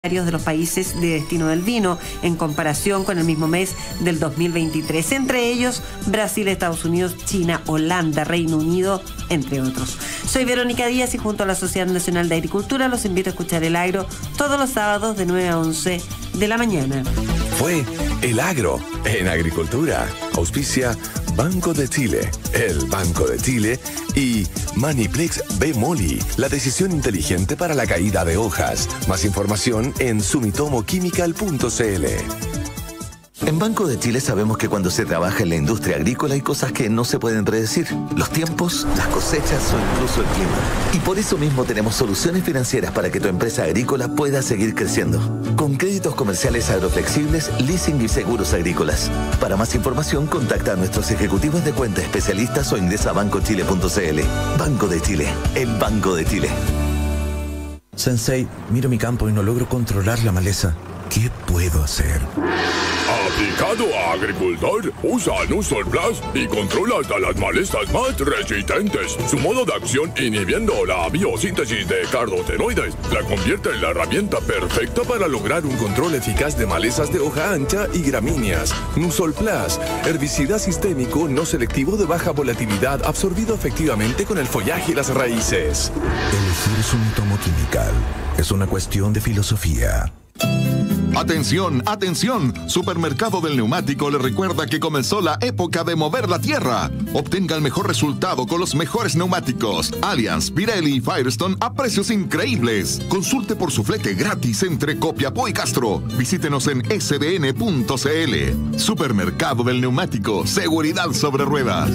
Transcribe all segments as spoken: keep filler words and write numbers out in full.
de los países de destino del vino en comparación con el mismo mes del dos mil veintitrés, entre ellos Brasil, Estados Unidos, China, Holanda, Reino Unido, entre otros. Soy Verónica Díaz y junto a la Sociedad Nacional de Agricultura los invito a escuchar El Agro todos los sábados de nueve a once de la mañana. Fue El Agro en Agricultura. Auspicia Banco de Chile, el Banco de Chile y Maniplex B-Moli, la decisión inteligente para la caída de hojas. Más información en sumitomo chemical punto c l. En Banco de Chile sabemos que cuando se trabaja en la industria agrícola hay cosas que no se pueden predecir. Los tiempos, las cosechas o incluso el clima. Y por eso mismo tenemos soluciones financieras para que tu empresa agrícola pueda seguir creciendo. Con créditos comerciales agroflexibles, leasing y seguros agrícolas. Para más información, contacta a nuestros ejecutivos de cuenta especialistas o ingresa a banco chile punto c l. Banco de Chile, el Banco de Chile. Sensei, miro mi campo y no logro controlar la maleza. ¿Qué puedo hacer? Aplicado a agricultor, usa Nusol Plus y controla hasta las malezas más resistentes. Su modo de acción, inhibiendo la biosíntesis de carotenoides, la convierte en la herramienta perfecta para lograr un control eficaz de malezas de hoja ancha y gramíneas. Nusol Plus, herbicida sistémico no selectivo de baja volatilidad, absorbido efectivamente con el follaje y las raíces. Elegir Sumitomo Chemical es una cuestión de filosofía. Atención, atención, Supermercado del Neumático le recuerda que comenzó la época de mover la tierra. Obtenga el mejor resultado con los mejores neumáticos Allianz, Pirelli y Firestone a precios increíbles. Consulte por su flete gratis entre Copiapó y Castro. Visítenos en s d n punto c l. Supermercado del Neumático, seguridad sobre ruedas.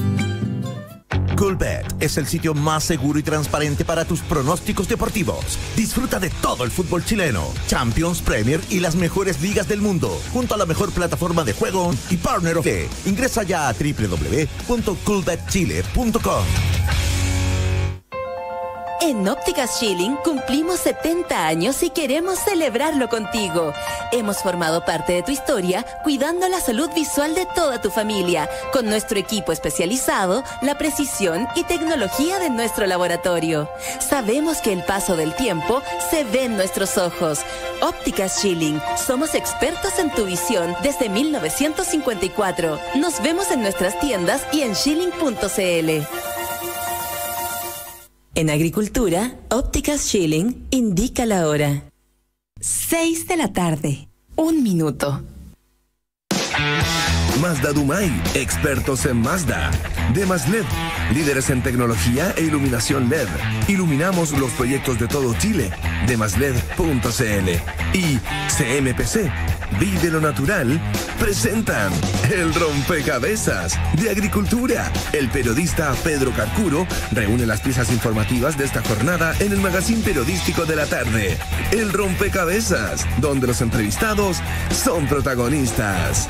Coolbet es el sitio más seguro y transparente para tus pronósticos deportivos. Disfruta de todo el fútbol chileno, Champions, Premier y las mejores ligas del mundo, junto a la mejor plataforma de juego y partner of the. Ingresa ya a w w w punto coolbet chile punto com. En Ópticas Schilling cumplimos setenta años y queremos celebrarlo contigo. Hemos formado parte de tu historia cuidando la salud visual de toda tu familia, con nuestro equipo especializado, la precisión y tecnología de nuestro laboratorio. Sabemos que el paso del tiempo se ve en nuestros ojos. Ópticas Schilling, somos expertos en tu visión desde mil novecientos cincuenta y cuatro. Nos vemos en nuestras tiendas y en schilling punto c l. En Agricultura, Ópticas Schilling indica la hora. Seis de la tarde. Un minuto. Mazda Dumay, expertos en Mazda. Demas L E D, líderes en tecnología e iluminación L E D. Iluminamos los proyectos de todo Chile. demas l e d punto c l y C M P C, Vive lo Natural, presentan El Rompecabezas de Agricultura. El periodista Pedro Carcuro reúne las piezas informativas de esta jornada en el magazín periodístico de la tarde. El Rompecabezas, donde los entrevistados son protagonistas.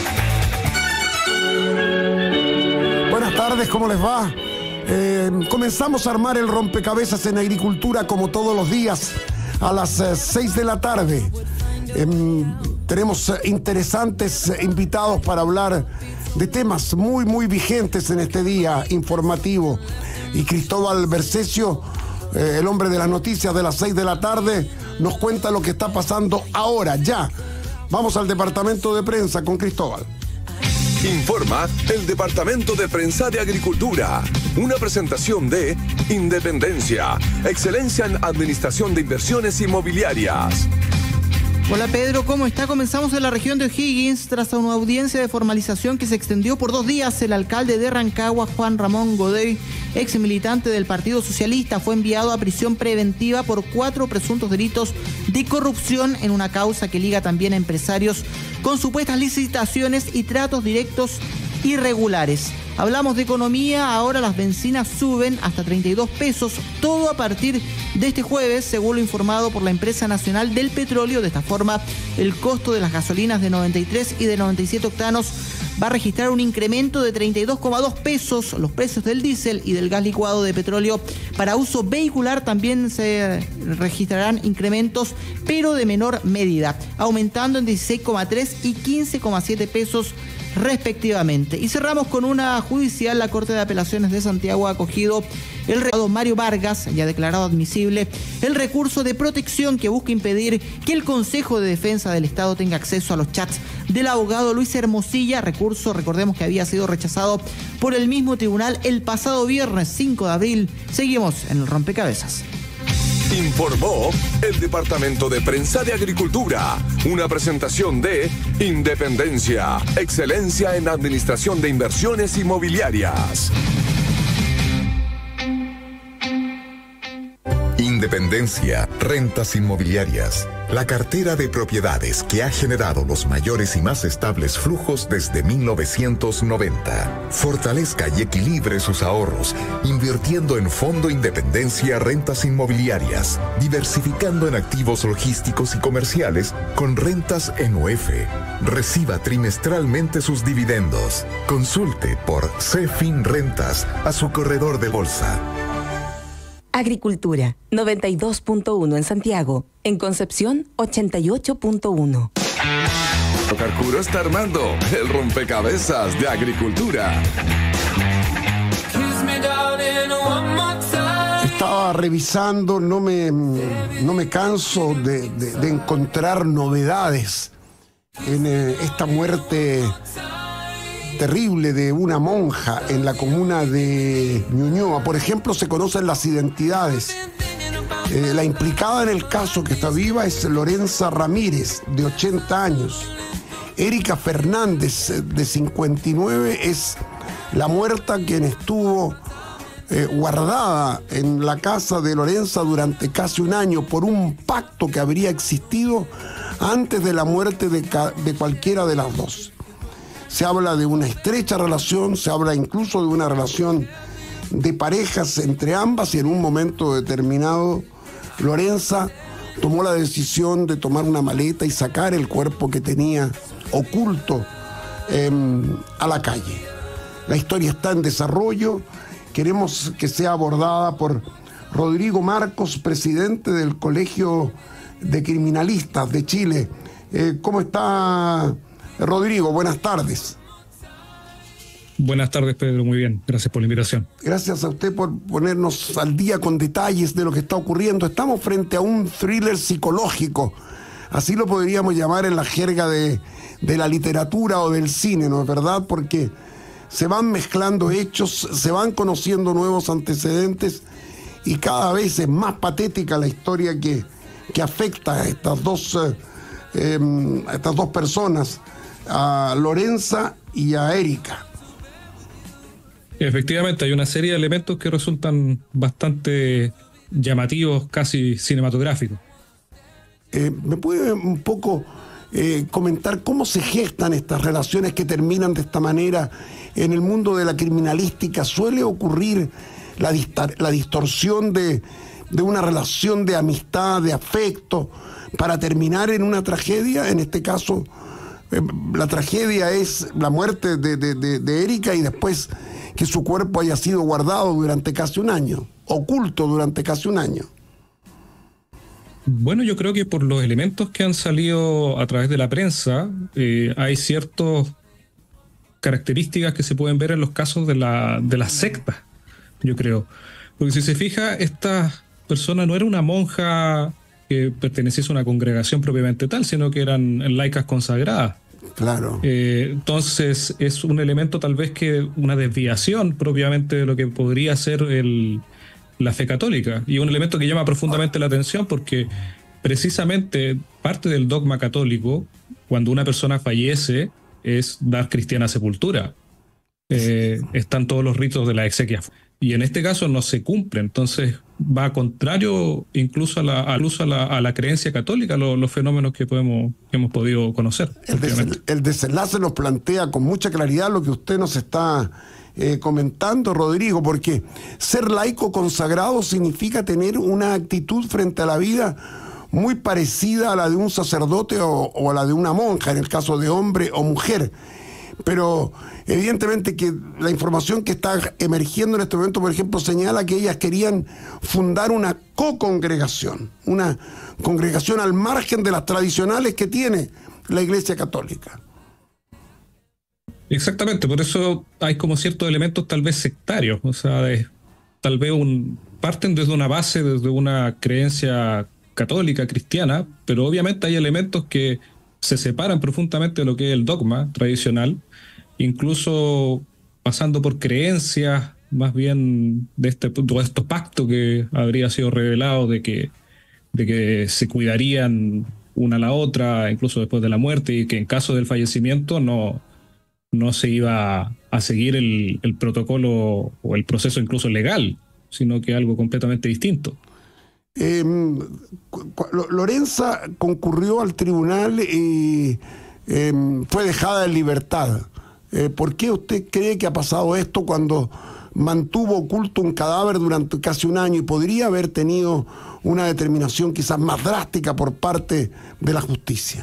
Buenas tardes, ¿cómo les va? Eh, comenzamos a armar el rompecabezas en Agricultura como todos los días a las eh, seis de la tarde. Eh, tenemos eh, interesantes eh, invitados para hablar de temas muy, muy vigentes en este día informativo. Y Cristóbal Bercesio, eh, el hombre de las noticias de las seis de la tarde, nos cuenta lo que está pasando ahora, ya. Vamos al departamento de prensa con Cristóbal. Informa el Departamento de Prensa de Agricultura. Una presentación de Independencia, excelencia en administración de inversiones inmobiliarias. Hola Pedro, ¿cómo está? Comenzamos en la región de O'Higgins. Tras una audiencia de formalización que se extendió por dos días, el alcalde de Rancagua, Juan Ramón Godoy, ex militante del Partido Socialista, fue enviado a prisión preventiva por cuatro presuntos delitos de corrupción en una causa que liga también a empresarios con supuestas licitaciones y tratos directos irregulares. Hablamos de economía, ahora las bencinas suben hasta treinta y dos pesos, todo a partir de este jueves, según lo informado por la Empresa Nacional del Petróleo. De esta forma, el costo de las gasolinas de noventa y tres y de noventa y siete octanos va a registrar un incremento de treinta y dos coma dos pesos. Los precios del diésel y del gas licuado de petróleo para uso vehicular también se registrarán incrementos, pero de menor medida, aumentando en dieciséis coma tres y quince coma siete pesos respectivamente. Y cerramos con una judicial. La Corte de Apelaciones de Santiago ha acogido el recurso Mario Vargas, ya declarado admisible, el recurso de protección que busca impedir que el Consejo de Defensa del Estado tenga acceso a los chats del abogado Luis Hermosilla. Recurso, recordemos que había sido rechazado por el mismo tribunal el pasado viernes cinco de abril. Seguimos en el rompecabezas. Informó el Departamento de Prensa de Agricultura. Una presentación de Independencia, excelencia en administración de inversiones inmobiliarias. Independencia, rentas inmobiliarias. La cartera de propiedades que ha generado los mayores y más estables flujos desde mil novecientos noventa. Fortalezca y equilibre sus ahorros, invirtiendo en Fondo Independencia Rentas Inmobiliarias, diversificando en activos logísticos y comerciales con rentas en U F. Reciba trimestralmente sus dividendos. Consulte por CEFIN Rentas a su corredor de bolsa. Agricultura, noventa y dos punto uno en Santiago. En Concepción, ochenta y ocho punto uno. Carcuro está armando el rompecabezas de Agricultura. Estaba revisando, no me, no me canso de, de, de encontrar novedades en eh, esta muerte terrible de una monja en la comuna de Ñuñoa. Por ejemplo, se conocen las identidades. Eh, la implicada en el caso, que está viva, es Lorenza Ramírez, de ochenta años. Erika Fernández, de cincuenta y nueve, es la muerta quien estuvo eh, guardada en la casa de Lorenza durante casi un año por un pacto que habría existido antes de la muerte de, de cualquiera de las dos. Se habla de una estrecha relación, se habla incluso de una relación de parejas entre ambas, y en un momento determinado Lorenza tomó la decisión de tomar una maleta y sacar el cuerpo que tenía oculto eh, a la calle. La historia está en desarrollo. Queremos que sea abordada por Rodrigo Marcos, presidente del Colegio de Criminalistas de Chile. Eh, ¿Cómo está, Rodrigo? Buenas tardes. Buenas tardes, Pedro. Muy bien. Gracias por la invitación. Gracias a usted por ponernos al día con detalles de lo que está ocurriendo. Estamos frente a un thriller psicológico. Así lo podríamos llamar en la jerga de, de la literatura o del cine, ¿no es verdad? Porque se van mezclando hechos, se van conociendo nuevos antecedentes, y cada vez es más patética la historia que, que afecta a estas dos, eh, eh, a estas dos personas, a Lorenza y a Erika. Efectivamente, hay una serie de elementos que resultan bastante llamativos, casi cinematográficos. Eh, ¿Me puede un poco eh, comentar cómo se gestan estas relaciones que terminan de esta manera en el mundo de la criminalística? ¿Suele ocurrir la, distar- la distorsión de, de una relación de amistad, de afecto, para terminar en una tragedia? En este caso, eh, la tragedia es la muerte de, de, de, de Erika, y después que su cuerpo haya sido guardado durante casi un año, oculto durante casi un año. Bueno, yo creo que por los elementos que han salido a través de la prensa, eh, hay ciertas características que se pueden ver en los casos de la, de las sectas, yo creo. Porque si se fija, esta persona no era una monja que perteneciese a una congregación propiamente tal, sino que eran laicas consagradas. Claro. Eh, entonces es un elemento tal vez que una desviación propiamente de lo que podría ser el, la fe católica, y un elemento que llama profundamente la atención porque precisamente parte del dogma católico cuando una persona fallece es dar cristiana sepultura. Eh, están todos los ritos de la exequia y en este caso no se cumple, entonces va contrario incluso a la, a, incluso a la, a la creencia católica, lo, los fenómenos que, podemos, que hemos podido conocer. El, des, el desenlace nos plantea con mucha claridad lo que usted nos está eh, comentando, Rodrigo, porque ser laico consagrado significa tener una actitud frente a la vida muy parecida a la de un sacerdote o, o a la de una monja, en el caso de hombre o mujer. Pero evidentemente que la información que está emergiendo en este momento, por ejemplo, señala que ellas querían fundar una co-congregación, una congregación al margen de las tradicionales que tiene la Iglesia Católica. Exactamente, por eso hay como ciertos elementos tal vez sectarios, o sea, de- tal vez un, parten desde una base, desde una creencia católica, cristiana, pero obviamente hay elementos que se separan profundamente de lo que es el dogma tradicional, incluso pasando por creencias más bien de este de estos pactos que habría sido revelado de que, de que se cuidarían una a la otra, incluso después de la muerte, y que en caso del fallecimiento no no se iba a seguir el, el protocolo o el proceso incluso legal, sino que algo completamente distinto. Eh, cu- cu- Lo- Lorenza concurrió al tribunal y eh, fue dejada en libertad. Eh, ¿Por qué usted cree que ha pasado esto cuando mantuvo oculto un cadáver durante casi un año y podría haber tenido una determinación quizás más drástica por parte de la justicia?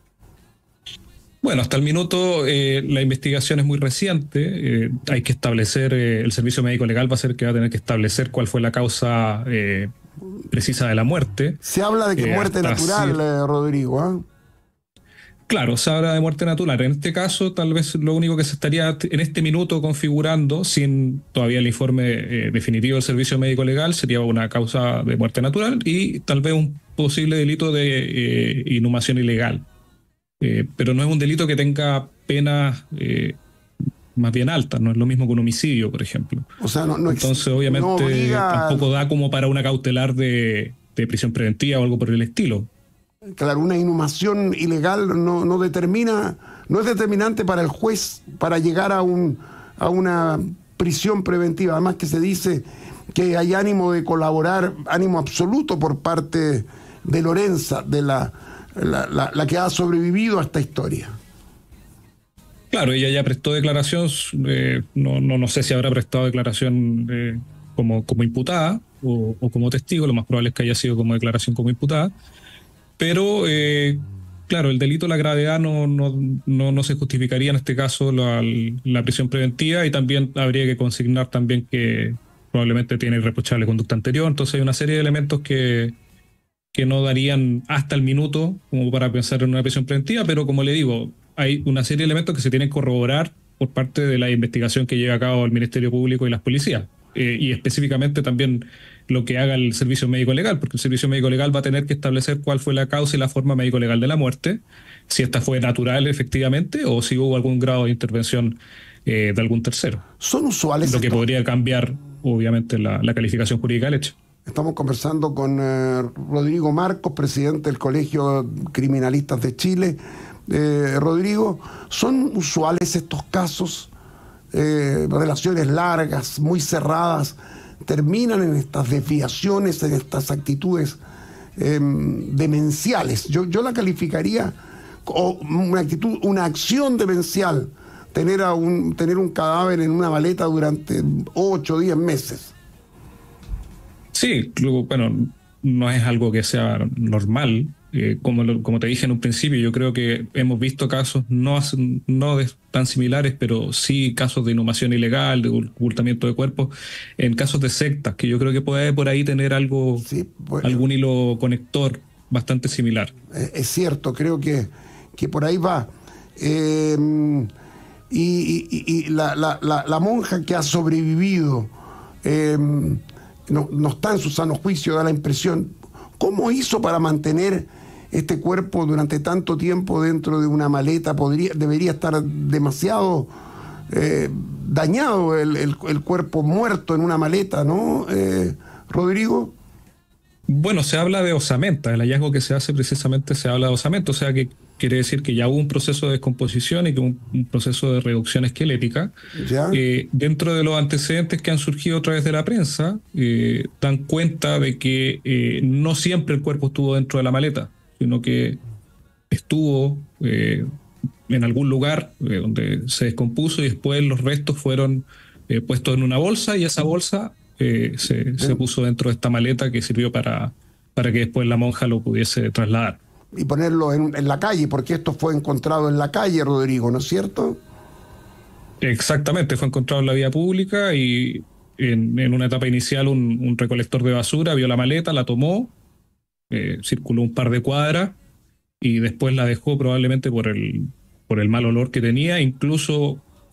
Bueno, hasta el minuto eh, la investigación es muy reciente. Eh, hay que establecer, eh, el servicio médico legal va a ser el que va a tener que establecer cuál fue la causa eh, precisa de la muerte. Se habla de que Eh, muerte hasta natural, cier- eh, Rodrigo. ¿ah? Claro, se habla de muerte natural. En este caso, tal vez lo único que se estaría t- en este minuto configurando, sin todavía el informe eh, definitivo del servicio médico legal, sería una causa de muerte natural y tal vez un posible delito de eh, inhumación ilegal. Eh, pero no es un delito que tenga penas eh, más bien altas, no es lo mismo que un homicidio, por ejemplo. O sea, no, no ex- Entonces, obviamente, no obliga- tampoco da como para una cautelar de, de prisión preventiva o algo por el estilo. Claro, una inhumación ilegal no, no determina, no es determinante para el juez para llegar a un a una prisión preventiva. Además que se dice que hay ánimo de colaborar, ánimo absoluto por parte de Lorenza, de la, la, la- la que ha sobrevivido a esta historia. Claro, ella ya prestó declaración, eh, no, no, no sé si habrá prestado declaración eh, como, como imputada o, o como testigo, lo más probable es que haya sido como declaración como imputada, pero eh, claro, el delito, la gravedad no, no, no, no se justificaría en este caso la, la prisión preventiva y también habría que consignar también que probablemente tiene irreprochable conducta anterior, entonces hay una serie de elementos que, que no darían hasta el minuto como para pensar en una prisión preventiva, pero como le digo, hay una serie de elementos que se tienen que corroborar por parte de la investigación que lleva a cabo el Ministerio Público y las policías. Eh, y específicamente también lo que haga el Servicio Médico Legal, porque el Servicio Médico Legal va a tener que establecer cuál fue la causa y la forma médico legal de la muerte, si esta fue natural efectivamente o si hubo algún grado de intervención eh, de algún tercero. ¿Son usuales Lo que estos- podría cambiar, obviamente, la, la calificación jurídica del hecho. Estamos conversando con eh, Rodrigo Marcos, presidente del Colegio Criminalistas de Chile. Eh, Rodrigo, ¿son usuales estos casos? Eh, relaciones largas, muy cerradas, terminan en estas desviaciones, en estas actitudes eh, demenciales. Yo, yo la calificaría como una actitud, una acción demencial, tener, a un, tener un cadáver en una maleta durante ocho o diez meses. Sí, luego, bueno, no es algo que sea normal. Eh, como, lo- como te dije en un principio, yo creo que hemos visto casos no, as- no de- tan similares, pero sí casos de inhumación ilegal, de ocultamiento de cuerpos, en casos de sectas, que yo creo que puede por ahí tener algo, Sí, bueno. algún hilo conector bastante similar. Eh, es cierto, creo que, que por ahí va. Eh, y y- y- y la, la- la- la monja que ha sobrevivido eh, no, no está en su sano juicio, da la impresión. ¿Cómo hizo para mantener este cuerpo durante tanto tiempo dentro de una maleta? Podría, debería estar demasiado eh, dañado el, el- el cuerpo muerto en una maleta, ¿no, eh, Rodrigo? Bueno, se habla de osamenta, el hallazgo que se hace precisamente se habla de osamenta, o sea que quiere decir que ya hubo un proceso de descomposición y que un, un proceso de reducción esquelética. ¿Ya? Eh, dentro de los antecedentes que han surgido a través de la prensa, eh, dan cuenta de que eh, no siempre el cuerpo estuvo dentro de la maleta, sino que estuvo eh, en algún lugar eh, donde se descompuso y después los restos fueron eh, puestos en una bolsa y esa bolsa eh, se, se puso dentro de esta maleta que sirvió para, para que después la monja lo pudiese trasladar. Y ponerlo en, en la calle, porque esto fue encontrado en la calle, Rodrigo, ¿no es cierto? Exactamente, fue encontrado en la vía pública y en, en una etapa inicial un, un recolector de basura vio la maleta, la tomó, eh, circuló un par de cuadras y después la dejó probablemente por el, por el mal olor que tenía. Incluso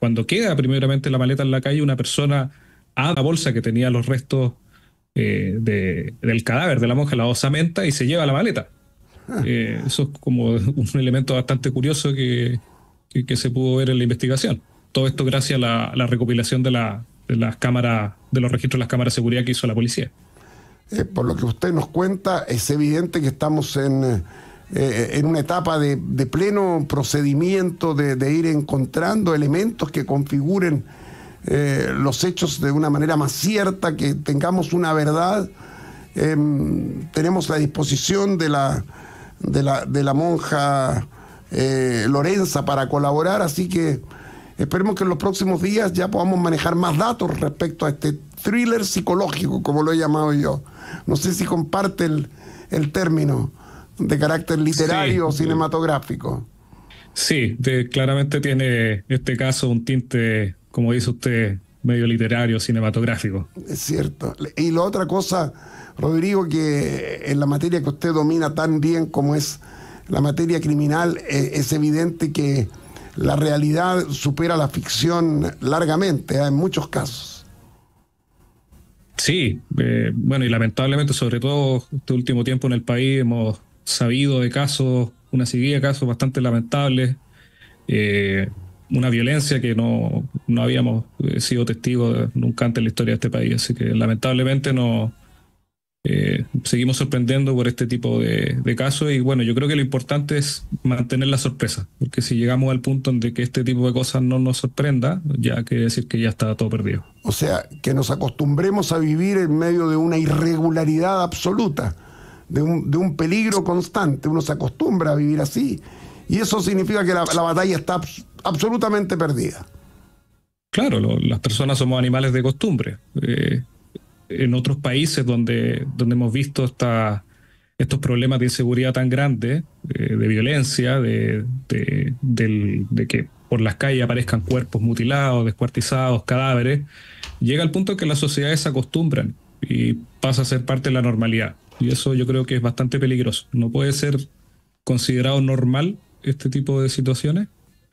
cuando queda primeramente la maleta en la calle, una persona abre la bolsa que tenía los restos eh, de, del cadáver de la monja, la osamenta, y se lleva la maleta. Eh, eso es como un elemento bastante curioso que, que, que se pudo ver en la investigación. Todo esto gracias a la, a la recopilación de, la, de las cámaras, de los registros de las cámaras de seguridad que hizo la policía. Eh, por lo que usted nos cuenta, es evidente que estamos en, eh, en una etapa de, de pleno procedimiento de, de ir encontrando elementos que configuren eh, los hechos de una manera más cierta, que tengamos una verdad. Eh, tenemos la disposición de la, de la, de la monja eh, Lorenza para colaborar, así que esperemos que en los próximos días ya podamos manejar más datos respecto a este thriller psicológico, como lo he llamado yo. No sé si comparte el, el término de carácter literario sí, o cinematográfico. Sí, de, claramente tiene este caso un tinte, como dice usted, medio literario, cinematográfico. Es cierto. Y la otra cosa, Rodrigo, que en la materia que usted domina tan bien como es la materia criminal, eh, es evidente que la realidad supera la ficción largamente, ¿eh? En muchos casos. Sí, eh, bueno, y lamentablemente, sobre todo este último tiempo en el país, hemos sabido de casos, una seguida de casos bastante lamentables, eh, una violencia que no, no habíamos sido testigos nunca antes en la historia de este país, así que lamentablemente no eh, seguimos sorprendiendo por este tipo de, de casos, y bueno, yo creo que lo importante es mantener la sorpresa, porque si llegamos al punto en de que este tipo de cosas no nos sorprenda, ya quiere decir que ya está todo perdido. O sea, que nos acostumbremos a vivir en medio de una irregularidad absoluta, de un, de un peligro constante. Uno se acostumbra a vivir así, y eso significa que la, la batalla está abs- absolutamente perdida. Claro, lo, las personas somos animales de costumbre. Eh, en otros países donde, donde hemos visto esta, estos problemas de inseguridad tan grandes, eh, de violencia, de, de, del, de que por las calles aparezcan cuerpos mutilados, descuartizados, cadáveres, llega al punto en que las sociedades se acostumbran y pasa a ser parte de la normalidad. Y eso yo creo que es bastante peligroso. No puede ser considerado normal este tipo de situaciones,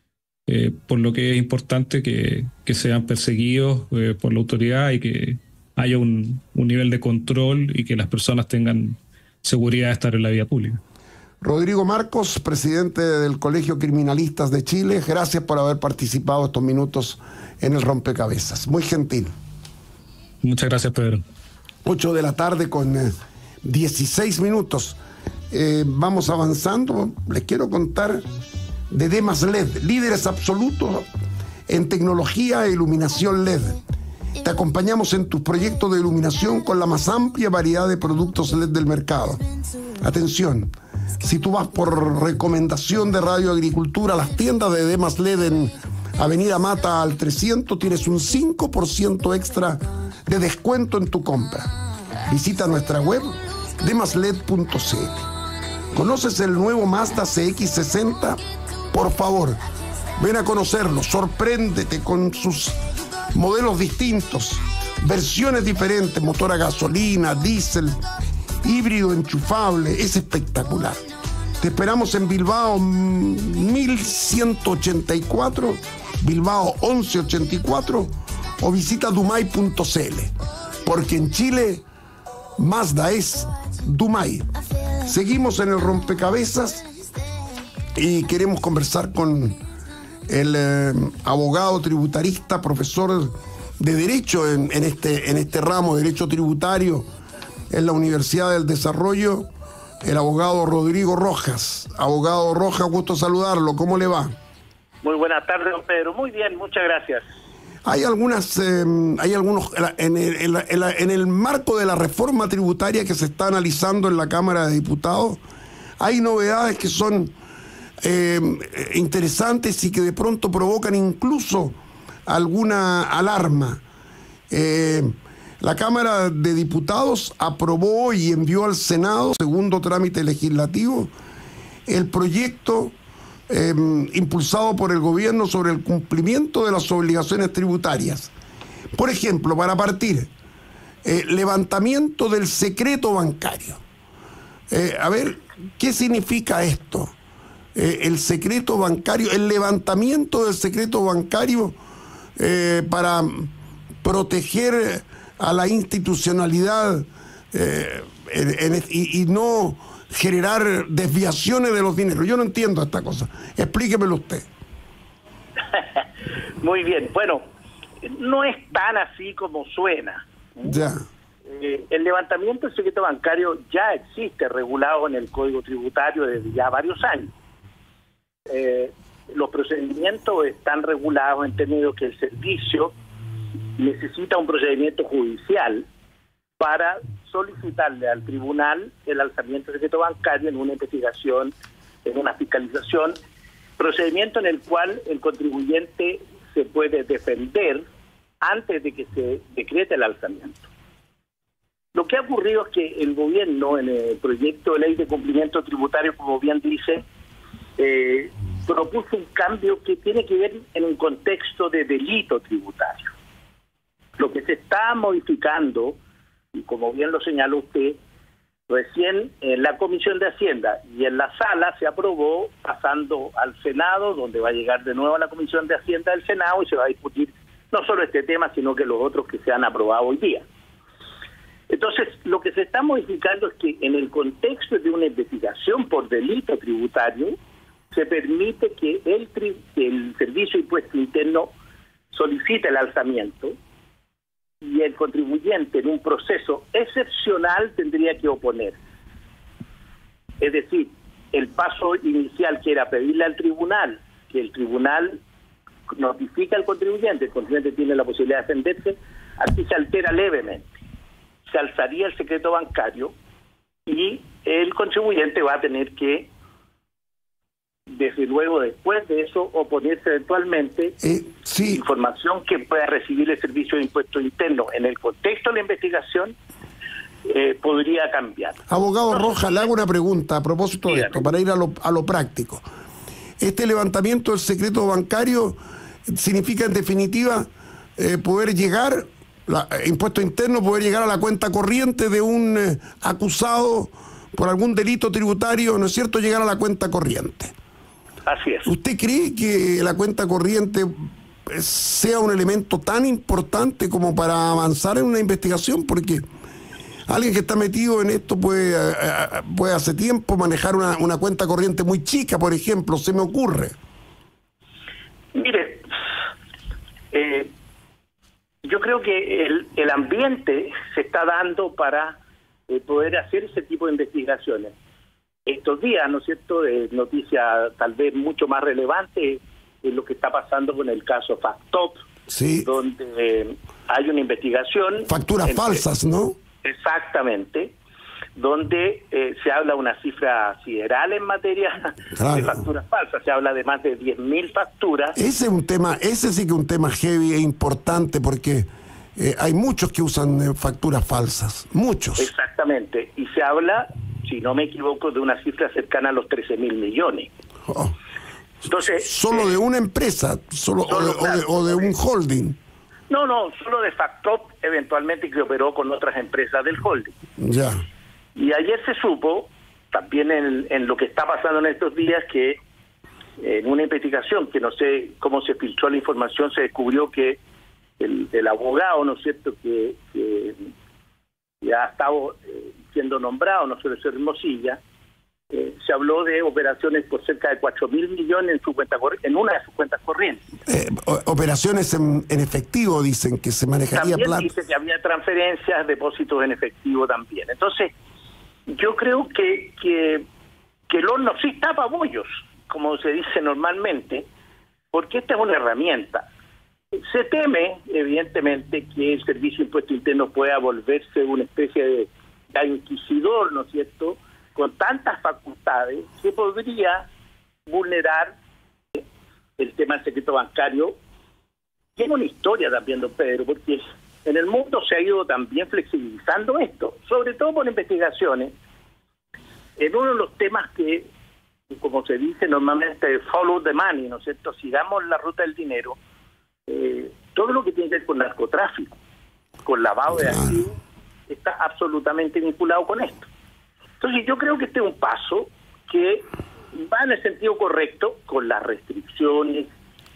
eh, por lo que es importante que, que sean perseguidos eh, por la autoridad y que haya un, un nivel de control y que las personas tengan seguridad de estar en la vía pública. Rodrigo Marcos, presidente del Colegio Criminalistas de Chile, gracias por haber participado estos minutos en el Rompecabezas. Muy gentil. Muchas gracias, Pedro. ocho de la tarde con eh, dieciséis minutos. Eh, vamos avanzando. Les quiero contar de Demas L E D, líderes absolutos en tecnología e iluminación L E D. Te acompañamos en tus proyectos de iluminación con la más amplia variedad de productos L E D del mercado. Atención, si tú vas por recomendación de Radio Agricultura a las tiendas de Demas L E D en Avenida Mata al trescientos, tienes un cinco por ciento extra de descuento en tu compra. Visita nuestra web demas led punto c l. ¿Conoces el nuevo Mazda C X sesenta? Por favor, ven a conocerlo, sorpréndete con sus modelos distintos, versiones diferentes, motor a gasolina, diésel, híbrido enchufable, es espectacular. Te esperamos en Bilbao mil ciento ochenta y cuatro, Bilbao once ochenta y cuatro, o visita dumay punto c l, porque en Chile Mazda es Dumay. Seguimos en el Rompecabezas y queremos conversar con el eh, abogado tributarista, profesor de Derecho en, en, este, en este ramo, Derecho Tributario, en la Universidad del Desarrollo, el abogado Rodrigo Rojas. Abogado Rojas, gusto saludarlo. ¿Cómo le va? Muy buenas tardes, don Pedro. Muy bien, muchas gracias. Hay algunas, eh, hay algunos, en el, en, la, en, la, en el marco de la reforma tributaria que se está analizando en la Cámara de Diputados, hay novedades que son eh, interesantes y que de pronto provocan incluso alguna alarma. Eh, la Cámara de Diputados aprobó y envió al Senado, segundo trámite legislativo, el proyecto Eh, impulsado por el gobierno sobre el cumplimiento de las obligaciones tributarias. Por ejemplo, para partir, eh, levantamiento del secreto bancario. Eh, a ver, ¿qué significa esto? Eh, el secreto bancario, el levantamiento del secreto bancario eh, para proteger a la institucionalidad eh, en, en, y, y no generar desviaciones de los dineros. Yo no entiendo esta cosa. Explíquemelo usted. Muy bien. Bueno, no es tan así como suena. Ya. Eh, el levantamiento del secreto bancario ya existe regulado en el Código Tributario desde ya varios años. Eh, los procedimientos están regulados en términos que el servicio necesita un procedimiento judicial para solicitarle al tribunal el alzamiento del secreto bancario en una investigación, en una fiscalización, procedimiento en el cual el contribuyente se puede defender antes de que se decrete el alzamiento. Lo que ha ocurrido es que el gobierno, en el proyecto de ley de cumplimiento tributario, como bien dice, eh, propuso un cambio que tiene que ver en un contexto de delito tributario. Lo que se está modificando, y como bien lo señaló usted, recién en la Comisión de Hacienda y en la sala se aprobó, pasando al Senado, donde va a llegar de nuevo a la Comisión de Hacienda del Senado y se va a discutir no solo este tema, sino que los otros que se han aprobado hoy día. Entonces, lo que se está modificando es que en el contexto de una investigación por delito tributario, se permite que el, tri que el Servicio de Impuesto Interno solicite el alzamiento y el contribuyente en un proceso excepcional tendría que oponer. Es decir, el paso inicial que era pedirle al tribunal, que el tribunal notifica al contribuyente, el contribuyente tiene la posibilidad de defenderse, aquí se altera levemente. Se alzaría el secreto bancario y el contribuyente va a tener que, desde luego, después de eso, oponerse eventualmente eh, sí. información que pueda recibir el Servicio de Impuestos Internos. En el contexto de la investigación, eh, podría cambiar. Abogado Rojas, le hago una pregunta a propósito de esto, para ir a lo, a lo práctico. Este levantamiento del secreto bancario significa, en definitiva, eh, poder llegar... La, impuesto interno, poder llegar a la cuenta corriente de un eh, acusado por algún delito tributario, ¿no es cierto?, llegar a la cuenta corriente. Así es. ¿Usted cree que la cuenta corriente sea un elemento tan importante como para avanzar en una investigación? Porque alguien que está metido en esto puede, puede hace tiempo manejar una, una cuenta corriente muy chica, por ejemplo, se me ocurre. Mire, eh, yo creo que el, el ambiente se está dando para eh, poder hacer ese tipo de investigaciones. Estos días, ¿no es cierto?, eh, noticia tal vez mucho más relevante es lo que está pasando con el caso Factop, sí. donde eh, hay una investigación... Facturas entre, falsas, ¿no? Exactamente, donde eh, se habla de una cifra sideral en materia claro. de facturas falsas. Se habla de más de diez mil facturas. Ese es un tema, ese sí que es un tema heavy e importante, porque eh, hay muchos que usan eh, facturas falsas, muchos. Exactamente, y se habla, si no me equivoco, de una cifra cercana a los trece mil millones. Oh. Entonces, solo eh, de una empresa, solo, solo o, de, claro, o, de, o de un holding. No, no, solo de Factop, eventualmente, que operó con otras empresas del holding. Ya. Y ayer se supo, también en, en lo que está pasando en estos días, que en una investigación, que no sé cómo se filtró la información, se descubrió que el, el abogado, ¿no es cierto?, que, que ya ha estado eh, siendo nombrado, no suele ser Hermosilla, eh, se habló de operaciones por cerca de cuatro mil millones en su cuenta en una de sus cuentas corrientes. Eh, operaciones en, en efectivo, dicen que se manejaría también plata. Dice que había transferencias, depósitos en efectivo también. Entonces, yo creo que, que, que el horno sí tapa bollos, como se dice normalmente, porque esta es una herramienta. Se teme, evidentemente, que el Servicio de Impuestos Internos pueda volverse una especie de, de inquisidor, ¿no es cierto?, con tantas facultades que podría vulnerar el tema del secreto bancario. Tiene una historia también, don Pedro, porque en el mundo se ha ido también flexibilizando esto, sobre todo por investigaciones. En uno de los temas que, como se dice normalmente, follow the money, ¿no es cierto?, sigamos la ruta del dinero, eh, todo lo que tiene que ver con narcotráfico, con lavado de activos, está absolutamente vinculado con esto. Entonces yo creo que este es un paso que va en el sentido correcto, con las restricciones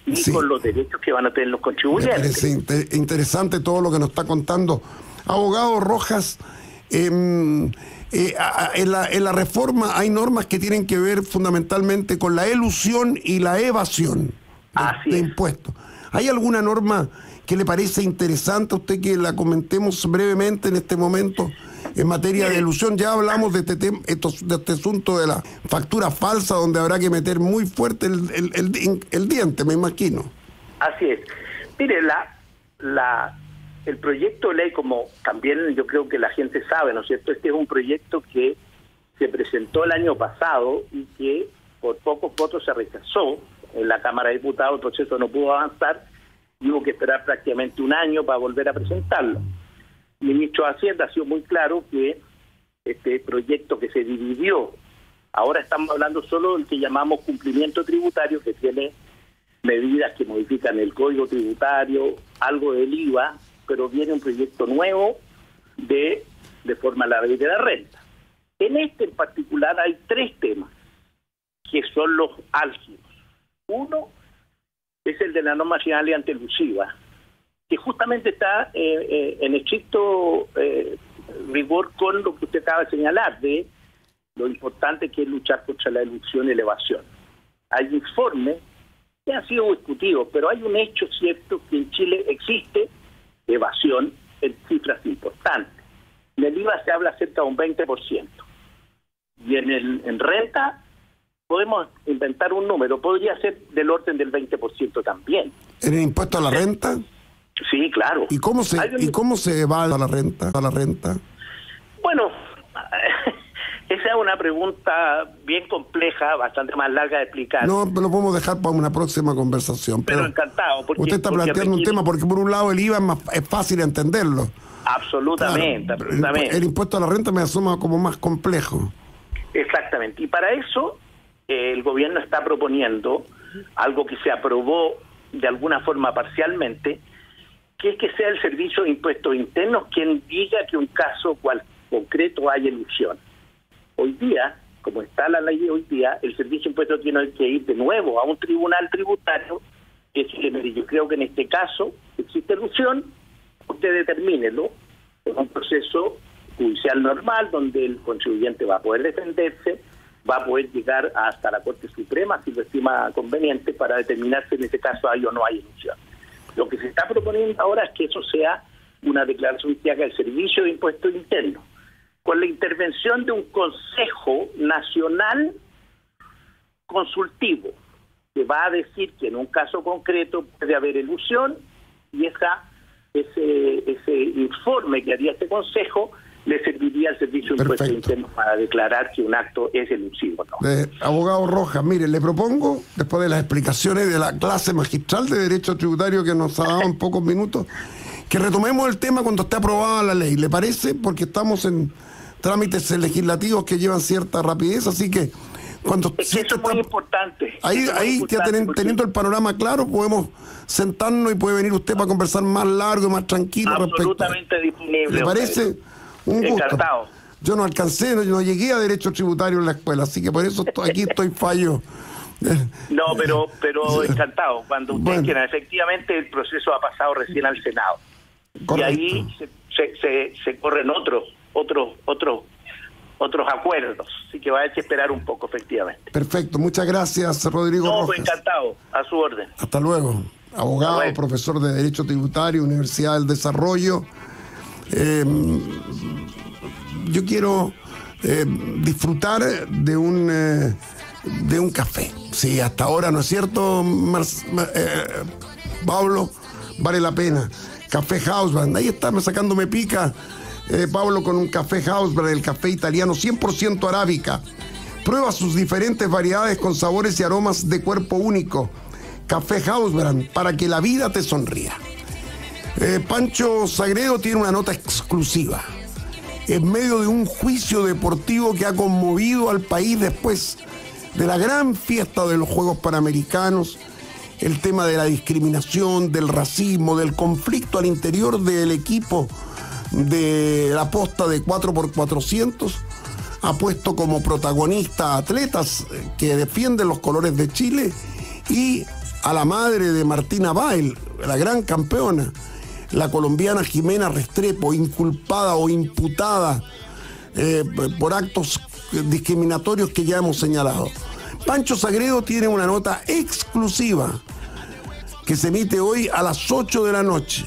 y Sí. con los derechos que van a tener los Me contribuyentes. parece inter- interesante todo lo que nos está contando. Abogado Rojas, em, eh, a- a- en, la, en la reforma hay normas que tienen que ver fundamentalmente con la elusión y la evasión de, Así de es. impuestos. ¿Hay alguna norma que le parece interesante a usted que la comentemos brevemente en este momento? En materia de elusión, ya hablamos de este, tem- estos- de este asunto de la factura falsa, donde habrá que meter muy fuerte el, el, el- el diente, me imagino. Así es. Mire, la, la, el proyecto de ley, como también yo creo que la gente sabe, ¿no es cierto? Este es un proyecto que se presentó el año pasado y que por pocos votos se rechazó en la Cámara de Diputados, el proceso no pudo avanzar y hubo que esperar prácticamente un año para volver a presentarlo. El ministro de Hacienda ha sido muy claro que este proyecto que se dividió, ahora estamos hablando solo del que llamamos cumplimiento tributario, que tiene medidas que modifican el código tributario, algo del I V A, pero viene un proyecto nuevo de, de forma a la ley de la renta. En este en particular hay tres temas que son los álgidos. Uno es el de la norma nacional y antielusiva, que justamente está eh, eh, en estricto eh, rigor con lo que usted acaba de señalar, de lo importante que es luchar contra la elusión y la evasión. Hay informes que han sido discutidos, pero hay un hecho cierto que en Chile existe evasión en cifras importantes. En el I V A se habla cerca de un veinte por ciento. Y en, el, en renta podemos inventar un número, podría ser del orden del veinte por ciento también. ¿En el impuesto a la renta? Sí, claro. ¿Y cómo se, Hay un- ¿y cómo se va a la renta? A la renta? Bueno, esa es una pregunta bien compleja, bastante más larga de explicar. No, lo podemos dejar para una próxima conversación. pero Pero encantado. Porque, usted está porque planteando un requiere- tema, porque por un lado el I V A es, más, es fácil entenderlo. Absolutamente, Claro, absolutamente. El, el impuesto a la renta me asoma como más complejo. Exactamente. Y para eso eh, el gobierno está proponiendo algo que se aprobó de alguna forma parcialmente, que es que sea el Servicio de Impuestos Internos quien diga que un caso cual concreto hay elusión. Hoy día, como está la ley de hoy día, el Servicio de Impuestos tiene que ir de nuevo a un tribunal tributario que decirle, mire, yo creo que en este caso existe elusión, usted determínelo en un proceso judicial normal donde el contribuyente va a poder defenderse, va a poder llegar hasta la Corte Suprema si lo estima conveniente para determinar si en ese caso hay o no hay elusión. Lo que se está proponiendo ahora es que eso sea una declaración que haga el Servicio de Impuestos Internos, con la intervención de un Consejo Nacional Consultivo, que va a decir que en un caso concreto puede haber elusión y esa ese ese informe que haría este Consejo le serviría al Servicio de Impuestos Perfecto. Internos para declarar que un acto es elusivo, ¿no? Eh, abogado Rojas, mire, le propongo, después de las explicaciones de la clase magistral de Derecho Tributario que nos ha dado en pocos minutos, que retomemos el tema cuando esté aprobada la ley. ¿Le parece? Porque estamos en trámites legislativos que llevan cierta rapidez, así que cuando Es que si eso esto es muy está- importante. ahí, Eso es muy ahí ya importante tenen- porque- teniendo el panorama claro, podemos sentarnos y puede venir usted para conversar más largo y más tranquilo respecto. absolutamente disponible. ¿Le parece? Un gusto. Encantado. Yo no alcancé, no, no llegué a Derecho Tributario en la escuela, así que por eso estoy, aquí estoy fallo. No, pero pero encantado. Cuando ustedes Bueno. quieran, efectivamente el proceso ha pasado recién al Senado. Correcto. Y ahí se, se, se, se corren otros otros otros otros acuerdos. Así que va a haber que esperar un poco, efectivamente. Perfecto, muchas gracias, Rodrigo No, pues Rojas. encantado. A su orden. Hasta luego. Abogado, Hasta luego. profesor de Derecho Tributario, Universidad del Desarrollo. Eh, yo quiero eh, disfrutar de un eh, de un café. Sí, hasta ahora, ¿no es cierto, Mar- Mar- eh, Pablo? Vale la pena. Café Hausbrand. Ahí está, me sacándome pica, eh, Pablo, con un café Hausbrand, el café italiano cien por ciento arábica. Prueba sus diferentes variedades con sabores y aromas de cuerpo único. Café Hausbrand, para que la vida te sonría. Eh, Pancho Sagredo tiene una nota exclusiva. En medio de un juicio deportivo que ha conmovido al país después de la gran fiesta de los Juegos Panamericanos, el tema de la discriminación, del racismo, del conflicto al interior del equipo de la posta de cuatro por cuatrocientos, ha puesto como protagonista a atletas que defienden los colores de Chile y a la madre de Martina Bail, la gran campeona, la colombiana Jimena Restrepo, inculpada o imputada eh, por actos discriminatorios que ya hemos señalado. Pancho Sagredo tiene una nota exclusiva que se emite hoy a las ocho de la noche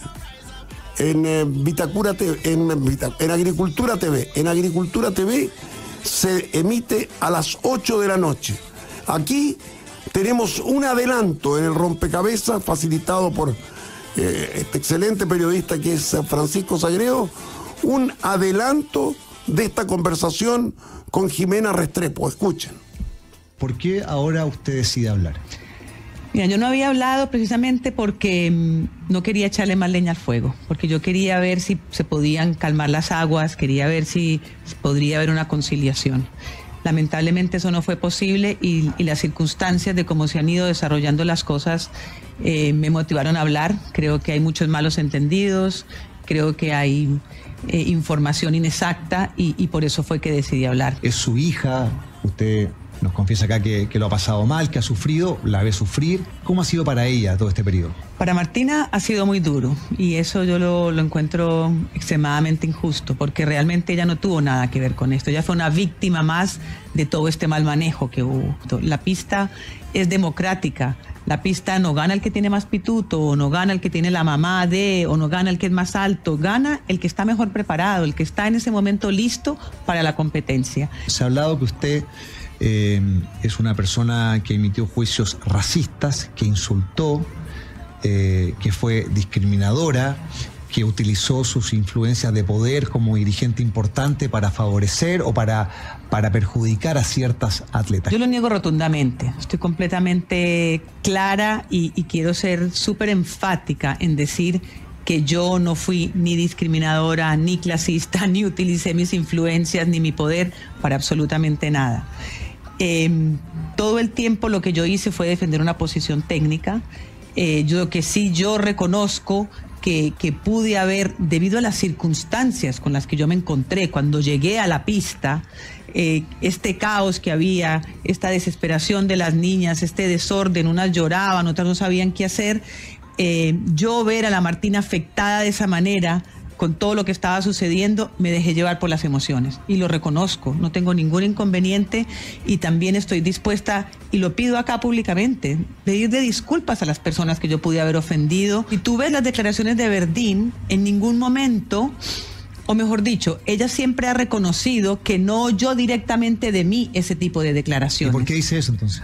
en eh, Vitacura T V, en, en Agricultura T V. En Agricultura T V se emite a las ocho de la noche. Aquí tenemos un adelanto en el rompecabezas facilitado por eh, este excelente periodista que es Francisco Sagredo, un adelanto de esta conversación con Jimena Restrepo. Escuchen. ¿Por qué ahora usted decide hablar? Mira, yo no había hablado precisamente porque mmm, no quería echarle más leña al fuego, porque yo quería ver si se podían calmar las aguas, quería ver si podría haber una conciliación. Lamentablemente eso no fue posible y, y las circunstancias de cómo se han ido desarrollando las cosas eh, me motivaron a hablar. Creo que hay muchos malos entendidos, creo que hay eh, información inexacta y, y por eso fue que decidí hablar. Es su hija, usted nos confiesa acá que, que lo ha pasado mal, que ha sufrido, la ve sufrir. ¿Cómo ha sido para ella todo este periodo? Para Martina ha sido muy duro y eso yo lo, lo encuentro extremadamente injusto porque realmente ella no tuvo nada que ver con esto. Ella fue una víctima más de todo este mal manejo que hubo. La pista es democrática. La pista no gana el que tiene más pituto, o no gana el que tiene la mamá de, o no gana el que es más alto. Gana el que está mejor preparado, el que está en ese momento listo para la competencia. Se ha hablado que usted Eh, es una persona que emitió juicios racistas, que insultó, eh, que fue discriminadora, que utilizó sus influencias de poder como dirigente importante para favorecer o para, para perjudicar a ciertas atletas. Yo lo niego rotundamente, estoy completamente clara y, y quiero ser súper enfática en decir que yo no fui ni discriminadora, ni clasista, ni utilicé mis influencias, ni mi poder para absolutamente nada. Eh, todo el tiempo lo que yo hice fue defender una posición técnica. Eh, yo que sí, yo reconozco que, que pude haber, debido a las circunstancias con las que yo me encontré cuando llegué a la pista, eh, este caos que había, esta desesperación de las niñas, este desorden, unas lloraban, otras no sabían qué hacer, eh, yo ver a la Martina afectada de esa manera, con todo lo que estaba sucediendo, me dejé llevar por las emociones y lo reconozco, no tengo ningún inconveniente y también estoy dispuesta, y lo pido acá públicamente, pedirle disculpas a las personas que yo pude haber ofendido. Y tú ves las declaraciones de Verdín, en ningún momento, o mejor dicho, ella siempre ha reconocido que no oyó directamente de mí ese tipo de declaraciones. ¿Y por qué dice eso entonces?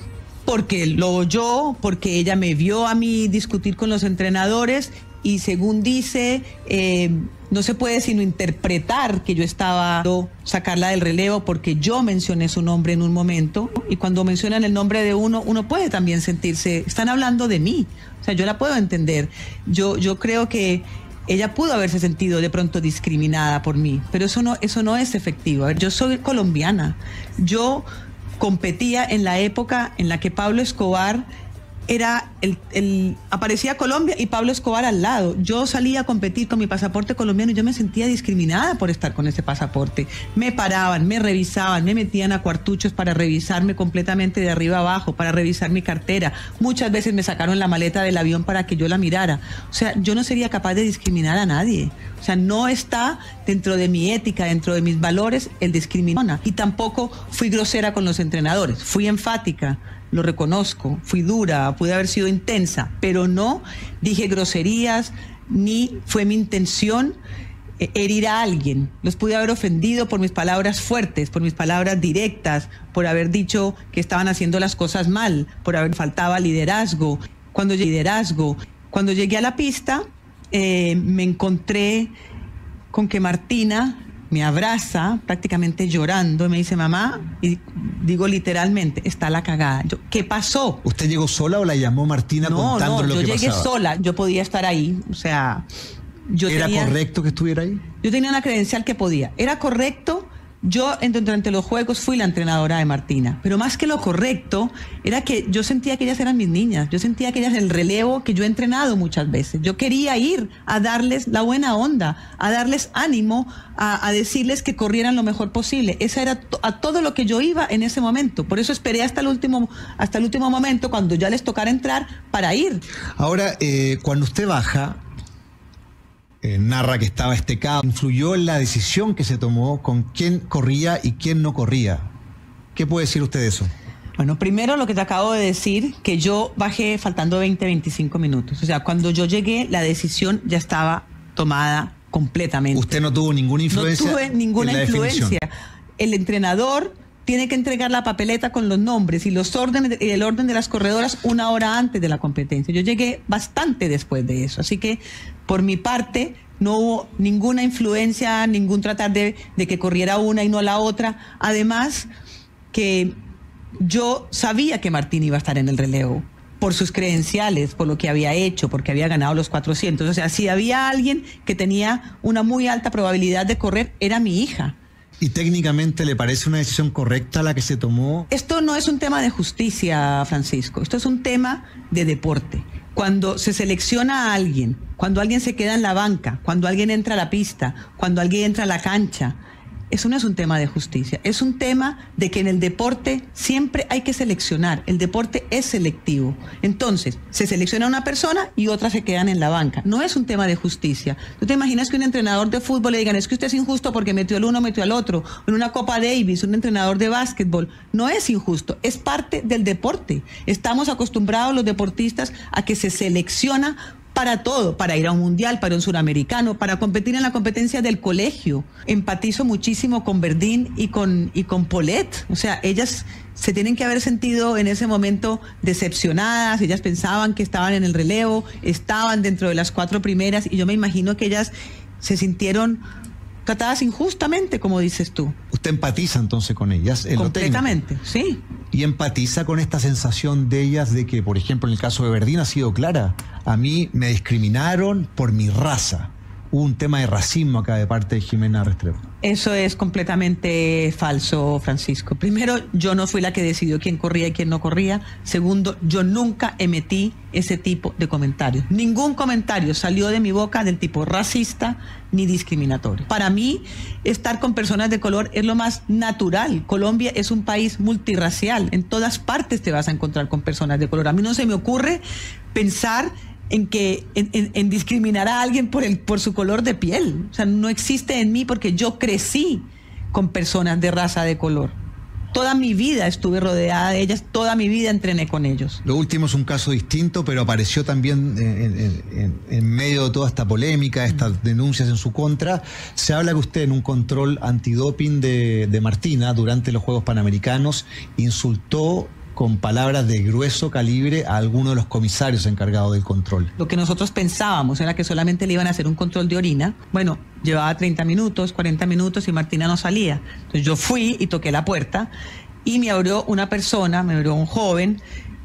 Porque lo oyó, porque ella me vio a mí discutir con los entrenadores y según dice, eh, no se puede sino interpretar que yo estaba sacarla del relevo porque yo mencioné su nombre en un momento y cuando mencionan el nombre de uno, uno puede también sentirse, están hablando de mí, o sea, yo la puedo entender. Yo, yo creo que ella pudo haberse sentido de pronto discriminada por mí, pero eso no, eso no es efectivo. A ver, yo soy colombiana, yo competía en la época en la que Pablo Escobar era el, el aparecía Colombia y Pablo Escobar al lado. Yo salía a competir con mi pasaporte colombiano y yo me sentía discriminada por estar con ese pasaporte. Me paraban, me revisaban, me metían a cuartuchos para revisarme completamente de arriba abajo, para revisar mi cartera. Muchas veces me sacaron la maleta del avión para que yo la mirara. O sea, yo no sería capaz de discriminar a nadie. O sea, no está dentro de mi ética, dentro de mis valores el discriminar. Y tampoco fui grosera con los entrenadores, fui enfática. Lo reconozco, fui dura, pude haber sido intensa, pero no dije groserías, ni fue mi intención eh, herir a alguien. Los pude haber ofendido por mis palabras fuertes, por mis palabras directas, por haber dicho que estaban haciendo las cosas mal, por haber faltaba liderazgo. Cuando llegué, liderazgo. Cuando llegué a la pista, eh, me encontré con que Martina me abraza prácticamente llorando y me dice, mamá, y digo literalmente, está la cagada. Yo, ¿qué pasó? ¿Usted llegó sola o la llamó Martina no, contando no, lo que pasaba? No, yo llegué sola, yo podía estar ahí, o sea... Yo ¿Era tenía, correcto que estuviera ahí? Yo tenía una credencial que podía. Era correcto Yo en- durante los juegos fui la entrenadora de Martina, pero más que lo correcto era que yo sentía que ellas eran mis niñas, yo sentía que ellas el relevo que yo he entrenado muchas veces. Yo quería ir a darles la buena onda, a darles ánimo, a, a decirles que corrieran lo mejor posible. Esa era to- a todo lo que yo iba en ese momento. Por eso esperé hasta el último, hasta el último momento, cuando ya les tocara entrar, para ir. Ahora, eh, cuando usted baja, eh, narra que estaba este caos, ¿influyó en la decisión que se tomó con quién corría y quién no corría? ¿Qué puede decir usted de eso? Bueno, primero lo que te acabo de decir, que yo bajé faltando veinte, veinticinco minutos. O sea, cuando yo llegué, la decisión ya estaba tomada completamente. ¿Usted no tuvo ninguna influencia? No tuve ninguna en la influencia. definición? El entrenador tiene que entregar la papeleta con los nombres y los órdenes y el orden de las corredoras una hora antes de la competencia. Yo llegué bastante después de eso, así que por mi parte no hubo ninguna influencia, ningún tratar de, de que corriera una y no la otra. Además que yo sabía que Martín iba a estar en el relevo por sus credenciales, por lo que había hecho, porque había ganado los cuatrocientos. O sea, si había alguien que tenía una muy alta probabilidad de correr, era mi hija. ¿Y técnicamente le parece una decisión correcta la que se tomó? Esto no es un tema de justicia, Francisco. Esto es un tema de deporte. Cuando se selecciona a alguien, cuando alguien se queda en la banca, cuando alguien entra a la pista, cuando alguien entra a la cancha, eso no es un tema de justicia. Es un tema de que en el deporte siempre hay que seleccionar. El deporte es selectivo. Entonces, se selecciona una persona y otras se quedan en la banca. No es un tema de justicia. ¿Tú te imaginas que un entrenador de fútbol le digan, es que usted es injusto porque metió el uno, metió al otro? En una Copa Davis, un entrenador de básquetbol. No es injusto. Es parte del deporte. Estamos acostumbrados los deportistas a que se selecciona para todo, para ir a un mundial, para un suramericano, para competir en la competencia del colegio. Empatizo muchísimo con Verdín y con, y con Paulette. O sea, ellas se tienen que haber sentido en ese momento decepcionadas, ellas pensaban que estaban en el relevo, estaban dentro de las cuatro primeras, y yo me imagino que ellas se sintieron tratadas injustamente, como dices tú. ¿Usted empatiza entonces con ellas? En Completamente, lo técnico? Sí. ¿Y empatiza con esta sensación de ellas de que, por ejemplo, en el caso de Verdín ha sido clara? A mí me discriminaron por mi raza. Hubo un tema de racismo acá de parte de Jimena Restrepo. Eso es completamente falso, Francisco. Primero, yo no fui la que decidió quién corría y quién no corría. Segundo, yo nunca emití ese tipo de comentarios. Ningún comentario salió de mi boca del tipo racista ni discriminatorio. Para mí, estar con personas de color es lo más natural. Colombia es un país multirracial. En todas partes te vas a encontrar con personas de color. A mí no se me ocurre pensar en que en, en, en discriminar a alguien por el por su color de piel. O sea, no existe en mí porque yo crecí con personas de raza de color. Toda mi vida estuve rodeada de ellas, toda mi vida entrené con ellos. Lo último es un caso distinto, pero apareció también en, en, en, en medio de toda esta polémica, estas denuncias en su contra. Se habla que usted en un control antidoping de, de Martina durante los Juegos Panamericanos insultó con palabras de grueso calibre a alguno de los comisarios encargados del control. Lo que nosotros pensábamos era que solamente le iban a hacer un control de orina. Bueno, llevaba treinta minutos, cuarenta minutos y Martina no salía. Entonces yo fui y toqué la puerta y me abrió una persona, me abrió un joven,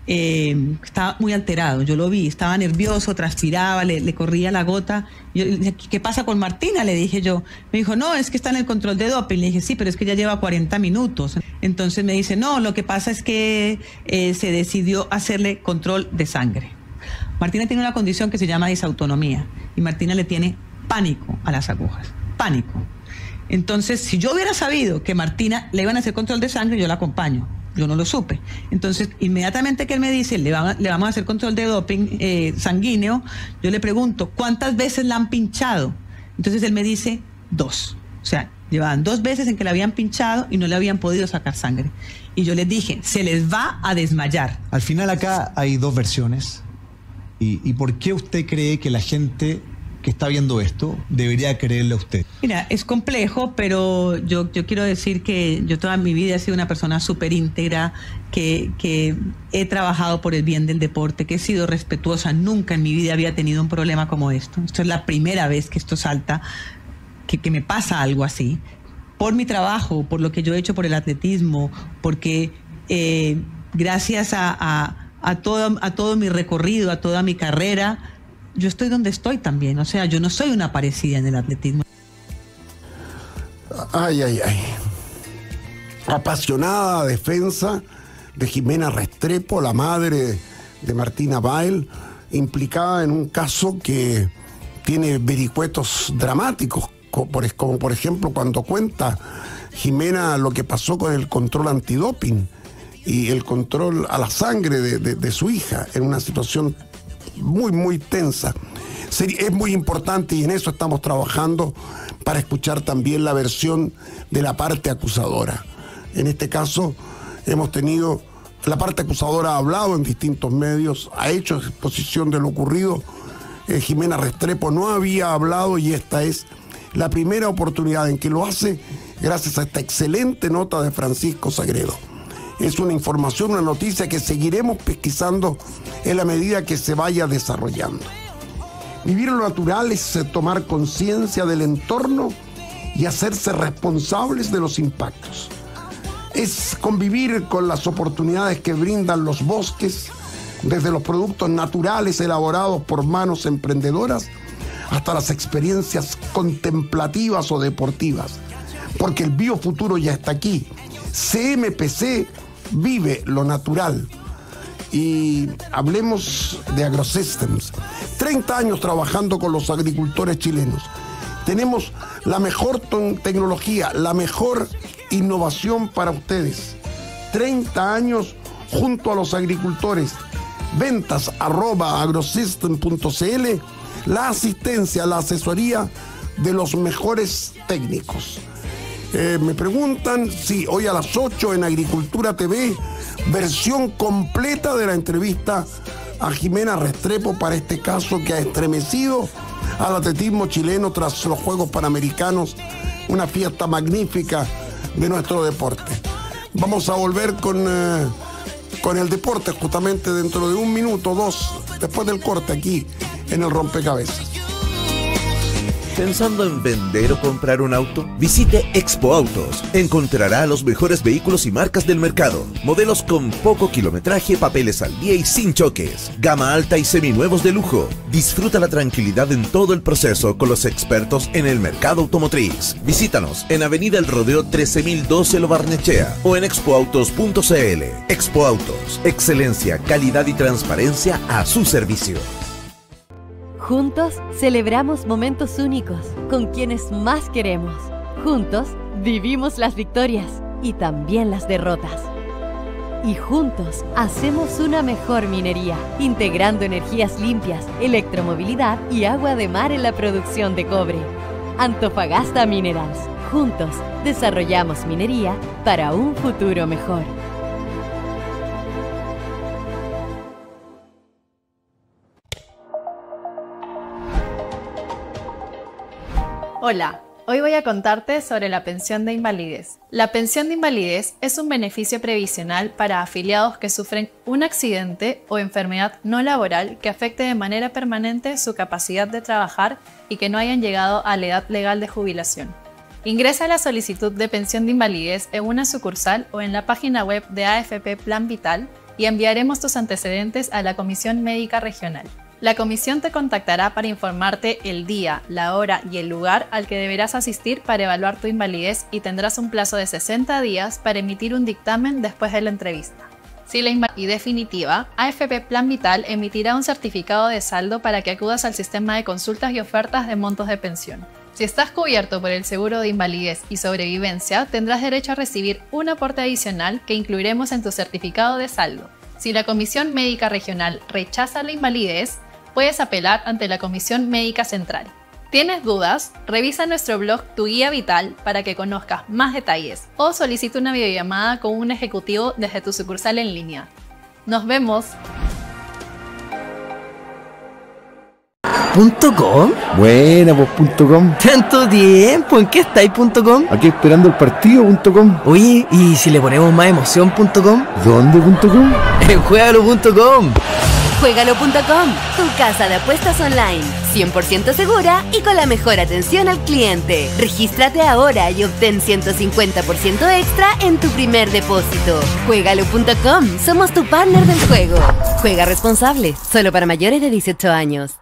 eh, estaba muy alterado, yo lo vi, estaba nervioso, transpiraba, le, le corría la gota. Yo le dije, ¿qué pasa con Martina? Le dije yo. Me dijo, no, es que está en el control de doping. Le dije, sí, pero es que ya lleva cuarenta minutos. Entonces me dice, no, lo que pasa es que eh, se decidió hacerle control de sangre. Martina tiene una condición que se llama disautonomía y Martina le tiene pánico a las agujas, pánico. Entonces, si yo hubiera sabido que Martina le iban a hacer control de sangre, yo la acompaño. Yo no lo supe. Entonces, inmediatamente que él me dice, le, va, le vamos a hacer control de doping eh, sanguíneo, yo le pregunto, ¿cuántas veces la han pinchado? Entonces él me dice, dos. O sea, llevaban dos veces en que la habían pinchado y no le habían podido sacar sangre. Y yo les dije, se les va a desmayar. Al final acá hay dos versiones. ¿Y, y por qué usted cree que la gente que está viendo esto debería creerle a usted? Mira, es complejo, pero yo, yo quiero decir que yo toda mi vida he sido una persona súper íntegra, que, que he trabajado por el bien del deporte, que he sido respetuosa. Nunca en mi vida había tenido un problema como esto. Esto es la primera vez que esto salta, que, que me pasa algo así. Por mi trabajo, por lo que yo he hecho por el atletismo, porque eh, gracias a, a, a, todo, a todo mi recorrido, a toda mi carrera, yo estoy donde estoy también. O sea, yo no soy una aparecida en el atletismo. Ay, ay, ay. apasionada defensa de Jimena Restrepo, la madre de Martina Bail, implicada en un caso que tiene vericuetos dramáticos, como por ejemplo cuando cuenta Jimena lo que pasó con el control antidoping y el control a la sangre de, de, de su hija, en una situación muy, muy tensa. Es muy importante, y en eso estamos trabajando, para escuchar también la versión de la parte acusadora. En este caso hemos tenido, la parte acusadora ha hablado en distintos medios, ha hecho exposición de lo ocurrido. eh, Jimena Restrepo no había hablado, y esta es la primera oportunidad en que lo hace, gracias a esta excelente nota de Francisco Sagredo. Es una información, una noticia que seguiremos pesquisando en la medida que se vaya desarrollando. Vivir lo natural es tomar conciencia del entorno y hacerse responsables de los impactos. Es convivir con las oportunidades que brindan los bosques, desde los productos naturales elaborados por manos emprendedoras hasta las experiencias contemplativas o deportivas. Porque el biofuturo ya está aquí. C M P C vive lo natural. Y hablemos de Agrosystems. treinta años trabajando con los agricultores chilenos. Tenemos la mejor tecnología, la mejor innovación para ustedes. treinta años junto a los agricultores. Ventas arroba agrosystem punto c l. La asistencia, la asesoría de los mejores técnicos. Eh, me preguntan si hoy a las ocho en Agricultura T V, versión completa de la entrevista a Jimena Restrepo para este caso que ha estremecido al atletismo chileno tras los Juegos Panamericanos, una fiesta magnífica de nuestro deporte. Vamos a volver con, eh, con el deporte justamente dentro de un minuto, dos, después del corte aquí en el Rompecabezas. ¿Pensando en vender o comprar un auto? Visite Expo Autos. Encontrará los mejores vehículos y marcas del mercado. Modelos con poco kilometraje, papeles al día y sin choques. Gama alta y seminuevos de lujo. Disfruta la tranquilidad en todo el proceso con los expertos en el mercado automotriz. Visítanos en Avenida El Rodeo trece mil doce Lo Barnechea o en expo autos punto c l. Expo Autos. Excelencia, calidad y transparencia a su servicio. Juntos celebramos momentos únicos con quienes más queremos. Juntos vivimos las victorias y también las derrotas. Y juntos hacemos una mejor minería, integrando energías limpias, electromovilidad y agua de mar en la producción de cobre. Antofagasta Minerals. Juntos desarrollamos minería para un futuro mejor. Hola, hoy voy a contarte sobre la pensión de invalidez. La pensión de invalidez es un beneficio previsional para afiliados que sufren un accidente o enfermedad no laboral que afecte de manera permanente su capacidad de trabajar y que no hayan llegado a la edad legal de jubilación. Ingresa la solicitud de pensión de invalidez en una sucursal o en la página web de A F P Plan Vital y enviaremos tus antecedentes a la Comisión Médica Regional. La comisión te contactará para informarte el día, la hora y el lugar al que deberás asistir para evaluar tu invalidez y tendrás un plazo de sesenta días para emitir un dictamen después de la entrevista. Si la invalidez es definitiva, A F P Plan Vital emitirá un certificado de saldo para que acudas al sistema de consultas y ofertas de montos de pensión. Si estás cubierto por el seguro de invalidez y sobrevivencia, tendrás derecho a recibir un aporte adicional que incluiremos en tu certificado de saldo. Si la Comisión Médica Regional rechaza la invalidez, puedes apelar ante la Comisión Médica Central. ¿Tienes dudas? Revisa nuestro blog Tu Guía Vital para que conozcas más detalles o solicita una videollamada con un ejecutivo desde tu sucursal en línea. ¡Nos vemos! ¿Punto com? Buena, pues punto com. ¿Tanto tiempo? ¿En qué estáis punto com? Aquí esperando el partido punto com. Oye, ¿y si le ponemos más emoción punto com? ¿Dónde punto com? En juegalo punto com. Juegalo punto com, tu casa de apuestas online, cien por ciento segura y con la mejor atención al cliente. Regístrate ahora y obtén ciento cincuenta por ciento extra en tu primer depósito. Juegalo punto com, somos tu partner del juego. Juega responsable, solo para mayores de dieciocho años.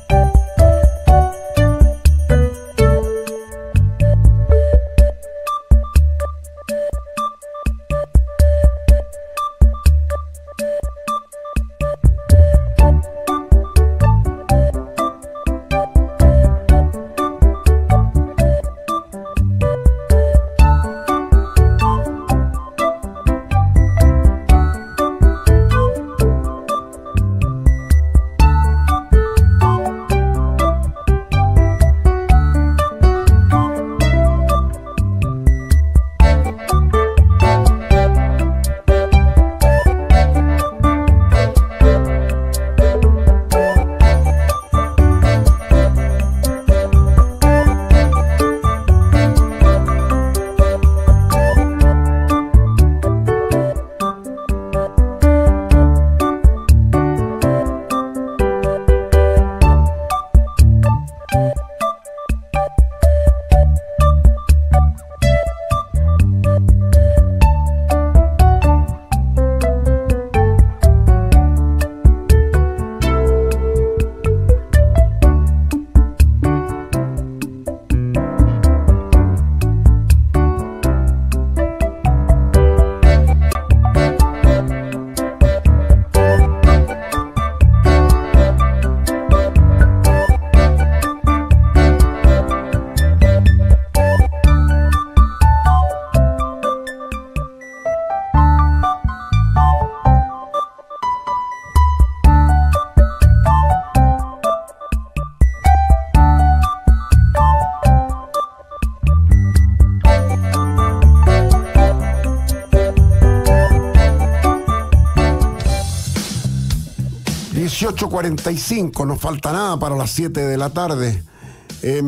dieciocho cuarenta y cinco, nos falta nada para las siete de la tarde. Eh,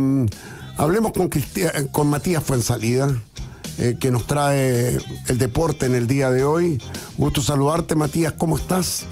hablemos con, Cristian, con Matías Fuensalida, eh, que nos trae el deporte en el día de hoy. Gusto saludarte, Matías, ¿cómo estás?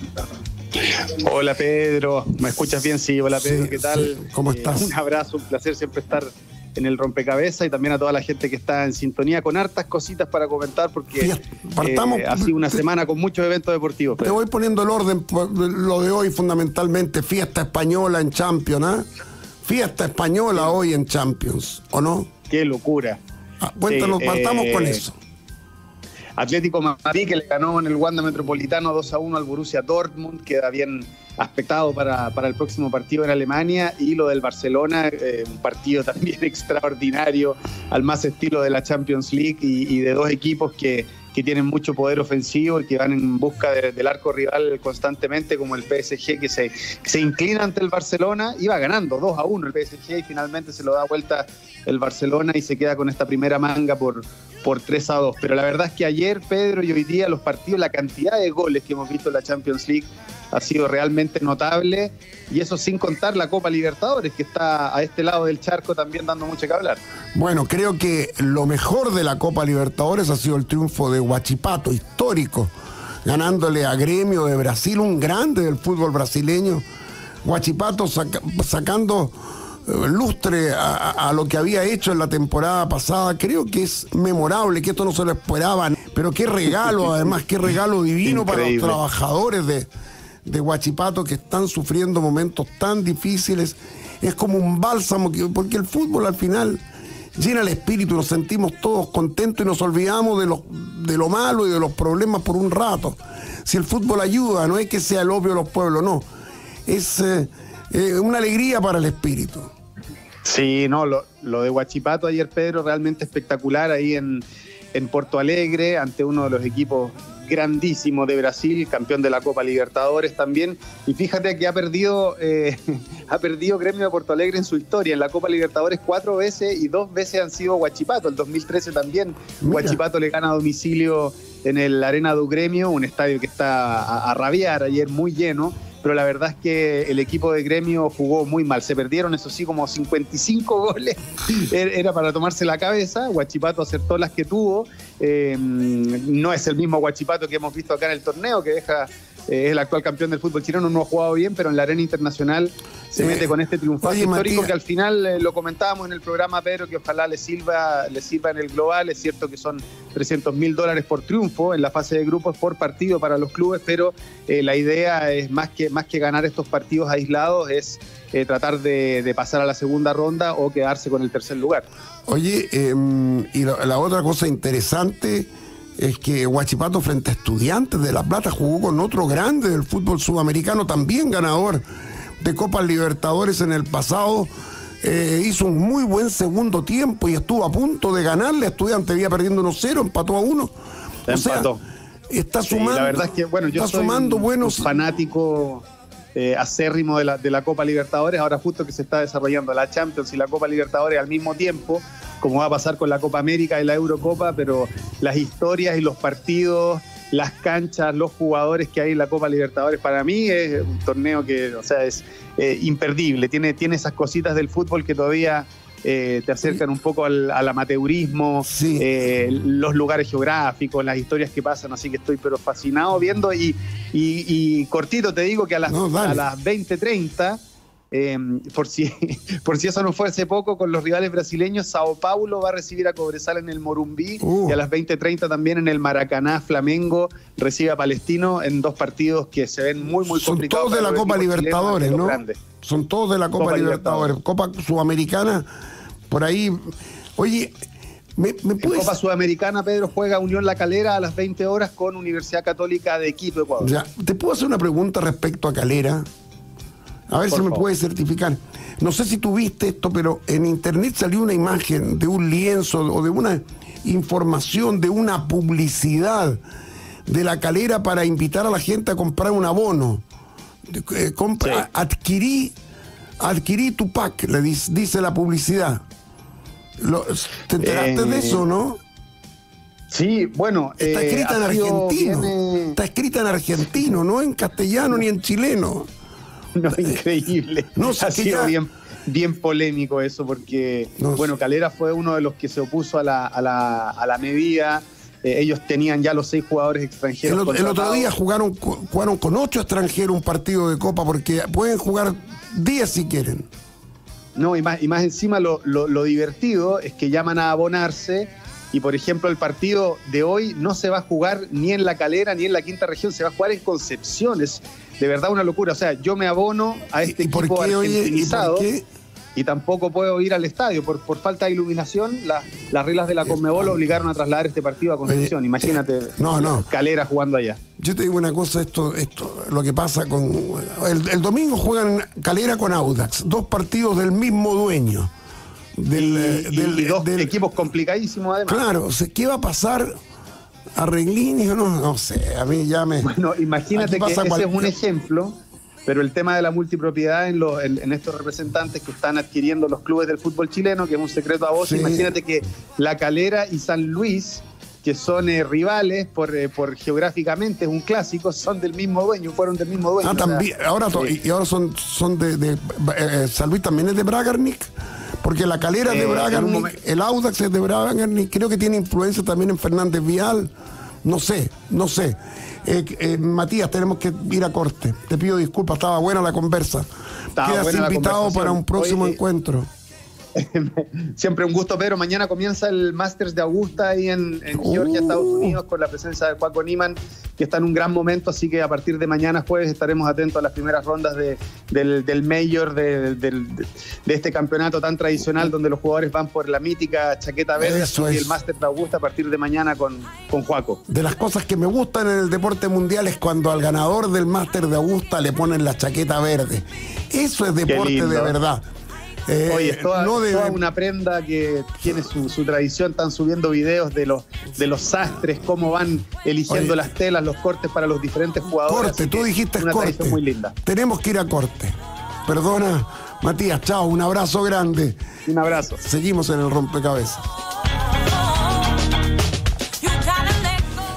Hola Pedro, ¿me escuchas bien? Sí, hola Pedro, sí, ¿qué tal? Sí. ¿Cómo estás? Eh, un abrazo, un placer siempre estar en el rompecabezas y también a toda la gente que está en sintonía con hartas cositas para comentar porque Partamos, eh, ha sido una te, semana con muchos eventos deportivos. Pedro. Te voy poniendo el orden, lo de hoy fundamentalmente, fiesta española en Champions, ¿eh? Fiesta española sí. Hoy en Champions, ¿o no? Qué locura. Ah, cuéntanos, sí, partamos eh, con eso. Atlético Madrid, que le ganó en el Wanda Metropolitano dos a uno al Borussia Dortmund, queda bien aspectado para, para el próximo partido en Alemania, y lo del Barcelona, eh, un partido también extraordinario, al más estilo de la Champions League, y, y de dos equipos que, que tienen mucho poder ofensivo y que van en busca de, del arco rival constantemente, como el P S G, que se, se inclina ante el Barcelona, iba ganando dos a uno el P S G y finalmente se lo da vuelta el Barcelona y se queda con esta primera manga por, por tres a dos. Pero la verdad es que ayer, Pedro, y hoy día los partidos, la cantidad de goles que hemos visto en la Champions League ha sido realmente notable, y eso sin contar la Copa Libertadores, que está a este lado del charco también dando mucho que hablar. Bueno, creo que lo mejor de la Copa Libertadores ha sido el triunfo de Huachipato, histórico, ganándole a Gremio de Brasil, un grande del fútbol brasileño. Huachipato saca, sacando eh, lustre a, a lo que había hecho en la temporada pasada. Creo que es memorable, que esto no se lo esperaban, pero qué regalo, además, qué regalo divino. Increíble. Para los trabajadores de... de Huachipato, que están sufriendo momentos tan difíciles. Es como un bálsamo, que, porque el fútbol al final llena el espíritu, nos sentimos todos contentos y nos olvidamos de lo, de lo malo y de los problemas por un rato. Si el fútbol ayuda, no es que sea el opio de los pueblos, no. Es eh, eh, una alegría para el espíritu. Sí, no, lo, lo de Huachipato ayer, Pedro, realmente espectacular ahí en, en Porto Alegre, ante uno de los equipos grandísimo de Brasil, campeón de la Copa Libertadores también, y fíjate que ha perdido eh, ha perdido Gremio de Porto Alegre en su historia en la Copa Libertadores cuatro veces, y dos veces han sido Huachipato. El dos mil trece también Mira. Huachipato le gana a domicilio en el Arena do Gremio, un estadio que está a, a rabiar, ayer muy lleno, pero la verdad es que el equipo de Gremio jugó muy mal. Se perdieron, eso sí, como cincuenta y cinco goles. Era para tomarse la cabeza. Huachipato acertó las que tuvo. Eh, no es el mismo Huachipato que hemos visto acá en el torneo, que deja eh, es el actual campeón del fútbol chileno, no ha jugado bien, pero en la arena internacional se Eh, mete con este triunfazo oye, histórico Matías. que al final eh, lo comentábamos en el programa, Pedro, que ojalá le sirva, le sirva en el global. Es cierto que son trescientos mil dólares por triunfo en la fase de grupos por partido para los clubes, pero eh, la idea es más que, más que ganar estos partidos aislados, es eh, tratar de, de pasar a la segunda ronda o quedarse con el tercer lugar. Oye, eh, y la, la otra cosa interesante es que Huachipato frente a Estudiantes de La Plata jugó con otro grande del fútbol sudamericano, también ganador de Copas Libertadores en el pasado. Eh, hizo un muy buen segundo tiempo y estuvo a punto de ganarle a Estudiantes, había perdiendo uno cero, empató a uno. O sea, Empató. está Sí, sumando, la verdad es que, bueno, yo está soy sumando un, buenos... un fanático eh, acérrimo de la, de la Copa Libertadores, ahora justo que se está desarrollando la Champions y la Copa Libertadores al mismo tiempo, como va a pasar con la Copa América y la Eurocopa, pero las historias y los partidos, las canchas, los jugadores que hay en la Copa Libertadores, para mí es un torneo que, o sea, es eh, imperdible, tiene, tiene esas cositas del fútbol que todavía eh, te acercan un poco al, al amateurismo, sí. eh, los lugares geográficos, las historias que pasan, así que estoy pero fascinado viendo y, y, y cortito te digo que a las, No, a las veinte treinta, eh, por, si, por si eso no fue hace poco, con los rivales brasileños, Sao Paulo va a recibir a Cobresal en el Morumbí Uh. y a las veinte treinta también en el Maracaná Flamengo recibe a Palestino en dos partidos que se ven muy muy Son complicados. todos de para la los Copa equipos Libertadores, chilenos, de los ¿no? grandes. Son todos de la Copa, Copa Libertadores. Copa Sudamericana, por ahí. Oye, ¿me, me En puedes...? Copa Sudamericana, Pedro, juega Unión La Calera a las veinte horas con Universidad Católica de Quito, Ecuador. Ya, ¿te puedo hacer una pregunta respecto a Calera? A ver Por si me favor. puedes certificar. No sé si tú viste esto, pero en internet salió una imagen de un lienzo o de una información, de una publicidad de La Calera para invitar a la gente a comprar un abono. Eh, compra- Sí. Adquirí, adquirí tu pack, le dice, dice la publicidad. Lo- ¿Te enteraste Eh, de eso, no? Sí, bueno. Está eh, escrita en ha sido argentino. bien, eh, Está escrita en argentino, no en castellano ni en chileno. No, increíble. No, ha sé que sido ya- bien, bien polémico eso, porque, No, bueno, Calera fue uno de los que se opuso a la, a la, a la medida. Eh, ellos tenían ya los seis jugadores extranjeros. El, otro- el otro contratados. día jugaron, co- jugaron con ocho extranjeros un partido de Copa, porque pueden jugar diez si quieren. No, y más, y más encima lo, lo- lo divertido es que llaman a abonarse y, por ejemplo, el partido de hoy no se va a jugar ni en La Calera ni en la Quinta Región, se va a jugar en Concepción. Es de verdad una locura. O sea, yo me abono a este ¿Y por equipo qué, oye, y por argentinizado qué? y tampoco puedo ir al estadio. Por, por falta de iluminación, la- las reglas de la Conmebol obligaron a trasladar este partido a Concepción. Oye, Imagínate, no, no. Calera jugando allá. Yo te digo una cosa, esto, esto, lo que pasa con... El, el domingo juegan Calera con Audax, dos partidos del mismo dueño. Del, eh, Y, del- y dos del- equipos complicadísimos además. Claro, o sea, ¿qué va a pasar? ¿Arreglín? No, no sé, a mí ya me... Bueno, imagínate Aquí que pasa ese es un cualquier- ejemplo, pero el tema de la multipropiedad en, los, en, en estos representantes que están adquiriendo los clubes del fútbol chileno, que es un secreto a voz, Sí. imagínate que La Calera y San Luis, que son eh, rivales por, eh, por geográficamente, es un clásico, son del mismo dueño, fueron del mismo dueño. Ah, o sea, también, ahora, to- sí. y ahora son, son de, de- eh, San Luis también es de Bragarnik, porque la Calera es Eh, de en un Bragarnik, momento- el Audax es de Bragarnik, creo que tiene influencia también en Fernández Vial, no sé, no sé. Eh, eh, Matías, tenemos que ir a corte. Te pido disculpas, estaba buena la conversa. Estaba Quedas buena la invitado conversación. para un próximo Oye, encuentro. Siempre un gusto, Pedro. Mañana comienza el Masters de Augusta ahí en, en Georgia, Uh. Estados Unidos, con la presencia de Juaco Niman, que está en un gran momento, así que a partir de mañana jueves estaremos atentos a las primeras rondas de, del, del Major, de, del- de este campeonato tan tradicional donde los jugadores van por la mítica chaqueta verde. Eso así que es. el Masters de Augusta a partir de mañana con, con Juaco. De las cosas que me gustan en el deporte mundial es cuando al ganador del Máster de Augusta le ponen la chaqueta verde. Eso es deporte lindo. de verdad. Eh, Oye, es toda, no de- toda una prenda que tiene su, su tradición. Están subiendo videos de los, de los sastres, cómo van eligiendo Oye. las telas, los cortes para los diferentes jugadores. Corte, Así tú que dijiste una corte. tradición muy linda. Tenemos que ir a corte. Perdona, Matías, chao, un abrazo grande. Un abrazo. Seguimos en el rompecabezas.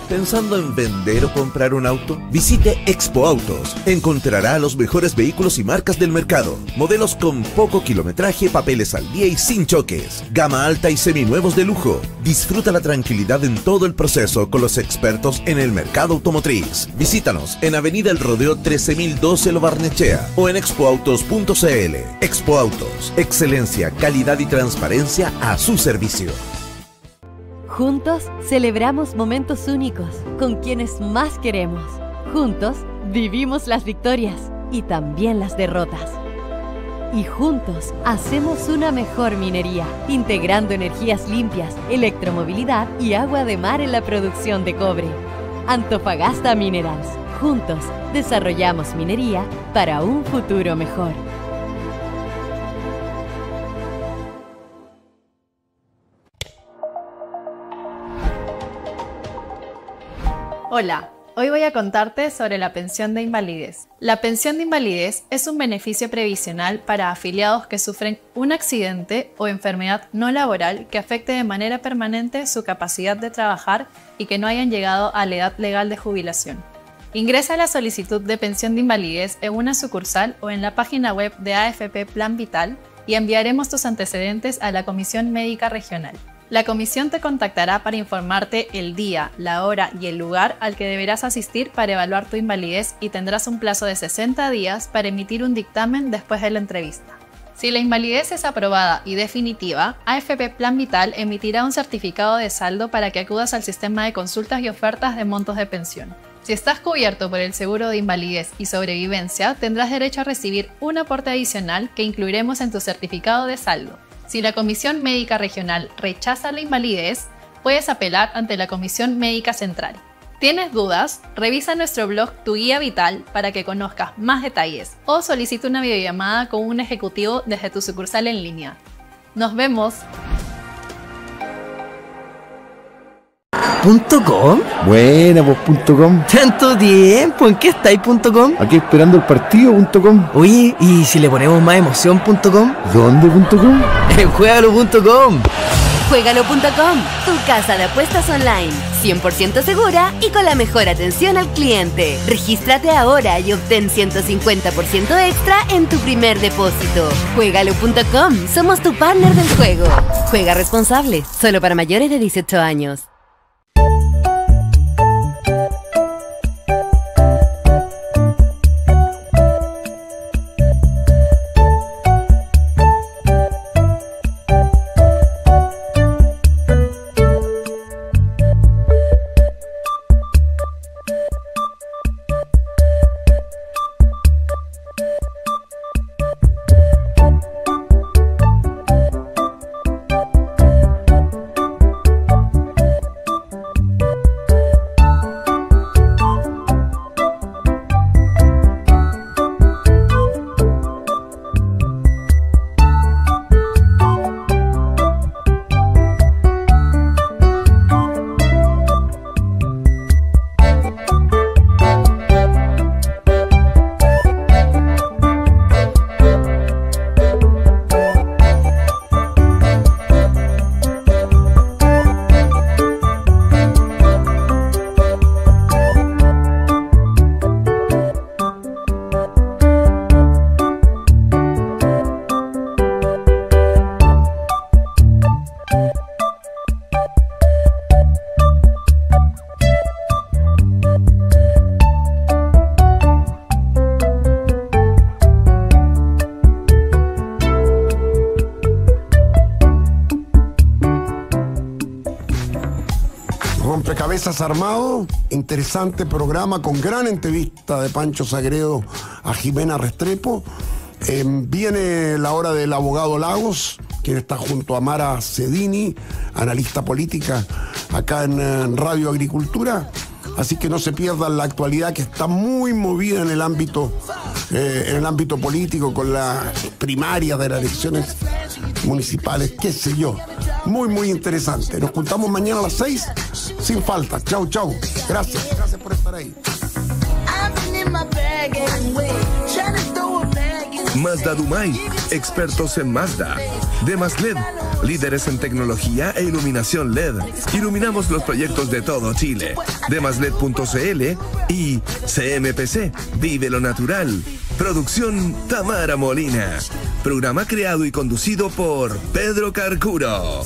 ¿Pensando en vender o comprar un auto? Visite Expo Autos. Encontrará los mejores vehículos y marcas del mercado. Modelos con poco kilometraje, papeles al día y sin choques. Gama alta y seminuevos de lujo. Disfruta la tranquilidad en todo el proceso con los expertos en el mercado automotriz. Visítanos en Avenida El Rodeo trece mil doce Lo Barnechea o en expo autos punto c l. Expo Autos. Excelencia, calidad y transparencia a su servicio. Juntos celebramos momentos únicos con quienes más queremos. Juntos vivimos las victorias y también las derrotas. Y juntos hacemos una mejor minería, integrando energías limpias, electromovilidad y agua de mar en la producción de cobre. Antofagasta Minerals. Juntos desarrollamos minería para un futuro mejor. Hola, hoy voy a contarte sobre la pensión de invalidez. La pensión de invalidez es un beneficio previsional para afiliados que sufren un accidente o enfermedad no laboral que afecte de manera permanente su capacidad de trabajar y que no hayan llegado a la edad legal de jubilación. Ingresa la solicitud de pensión de invalidez en una sucursal o en la página web de A F P Plan Vital y enviaremos tus antecedentes a la Comisión Médica Regional. La comisión te contactará para informarte el día, la hora y el lugar al que deberás asistir para evaluar tu invalidez y tendrás un plazo de sesenta días para emitir un dictamen después de la entrevista. Si la invalidez es aprobada y definitiva, A F P Plan Vital emitirá un certificado de saldo para que acudas al sistema de consultas y ofertas de montos de pensión. Si estás cubierto por el seguro de invalidez y sobrevivencia, tendrás derecho a recibir un aporte adicional que incluiremos en tu certificado de saldo. Si la Comisión Médica Regional rechaza la invalidez, puedes apelar ante la Comisión Médica Central. ¿Tienes dudas? Revisa nuestro blog Tu Guía Vital para que conozcas más detalles o solicita una videollamada con un ejecutivo desde tu sucursal en línea. ¡Nos vemos! ¿Punto com? Buena, pues punto com. ¿Tanto tiempo? ¿En qué estáis punto com? Aquí esperando el partido punto com. Oye, ¿y si le ponemos más emoción punto com? ¿Dónde punto com? En juegalo punto com. juegalo punto com, tu casa de apuestas online, cien por ciento segura y con la mejor atención al cliente. Regístrate ahora y obtén ciento cincuenta por ciento extra en tu primer depósito. juegalo punto com, somos tu partner del juego. Juega responsable, solo para mayores de dieciocho años. Rompecabezas armado, interesante programa con gran entrevista de Pancho Sagredo a Jimena Restrepo. Eh, viene la hora del abogado Lagos, quien está junto a Mara Cedini, analista política acá en, en Radio Agricultura. Así que no se pierdan la actualidad que está muy movida en el ámbito, eh, en el ámbito político, con las primarias de las elecciones municipales, qué sé yo. Muy, muy interesante. Nos juntamos mañana a las seis, sin falta. Chau, chau. Gracias. Gracias por estar ahí. Mazda Dumay, expertos en Mazda. Demaslet, líderes en tecnología e iluminación L E D. Iluminamos los proyectos de todo Chile. Demaslet punto c l y C M P C, vive lo natural. Producción Tamara Molina. Programa creado y conducido por Pedro Carcuro.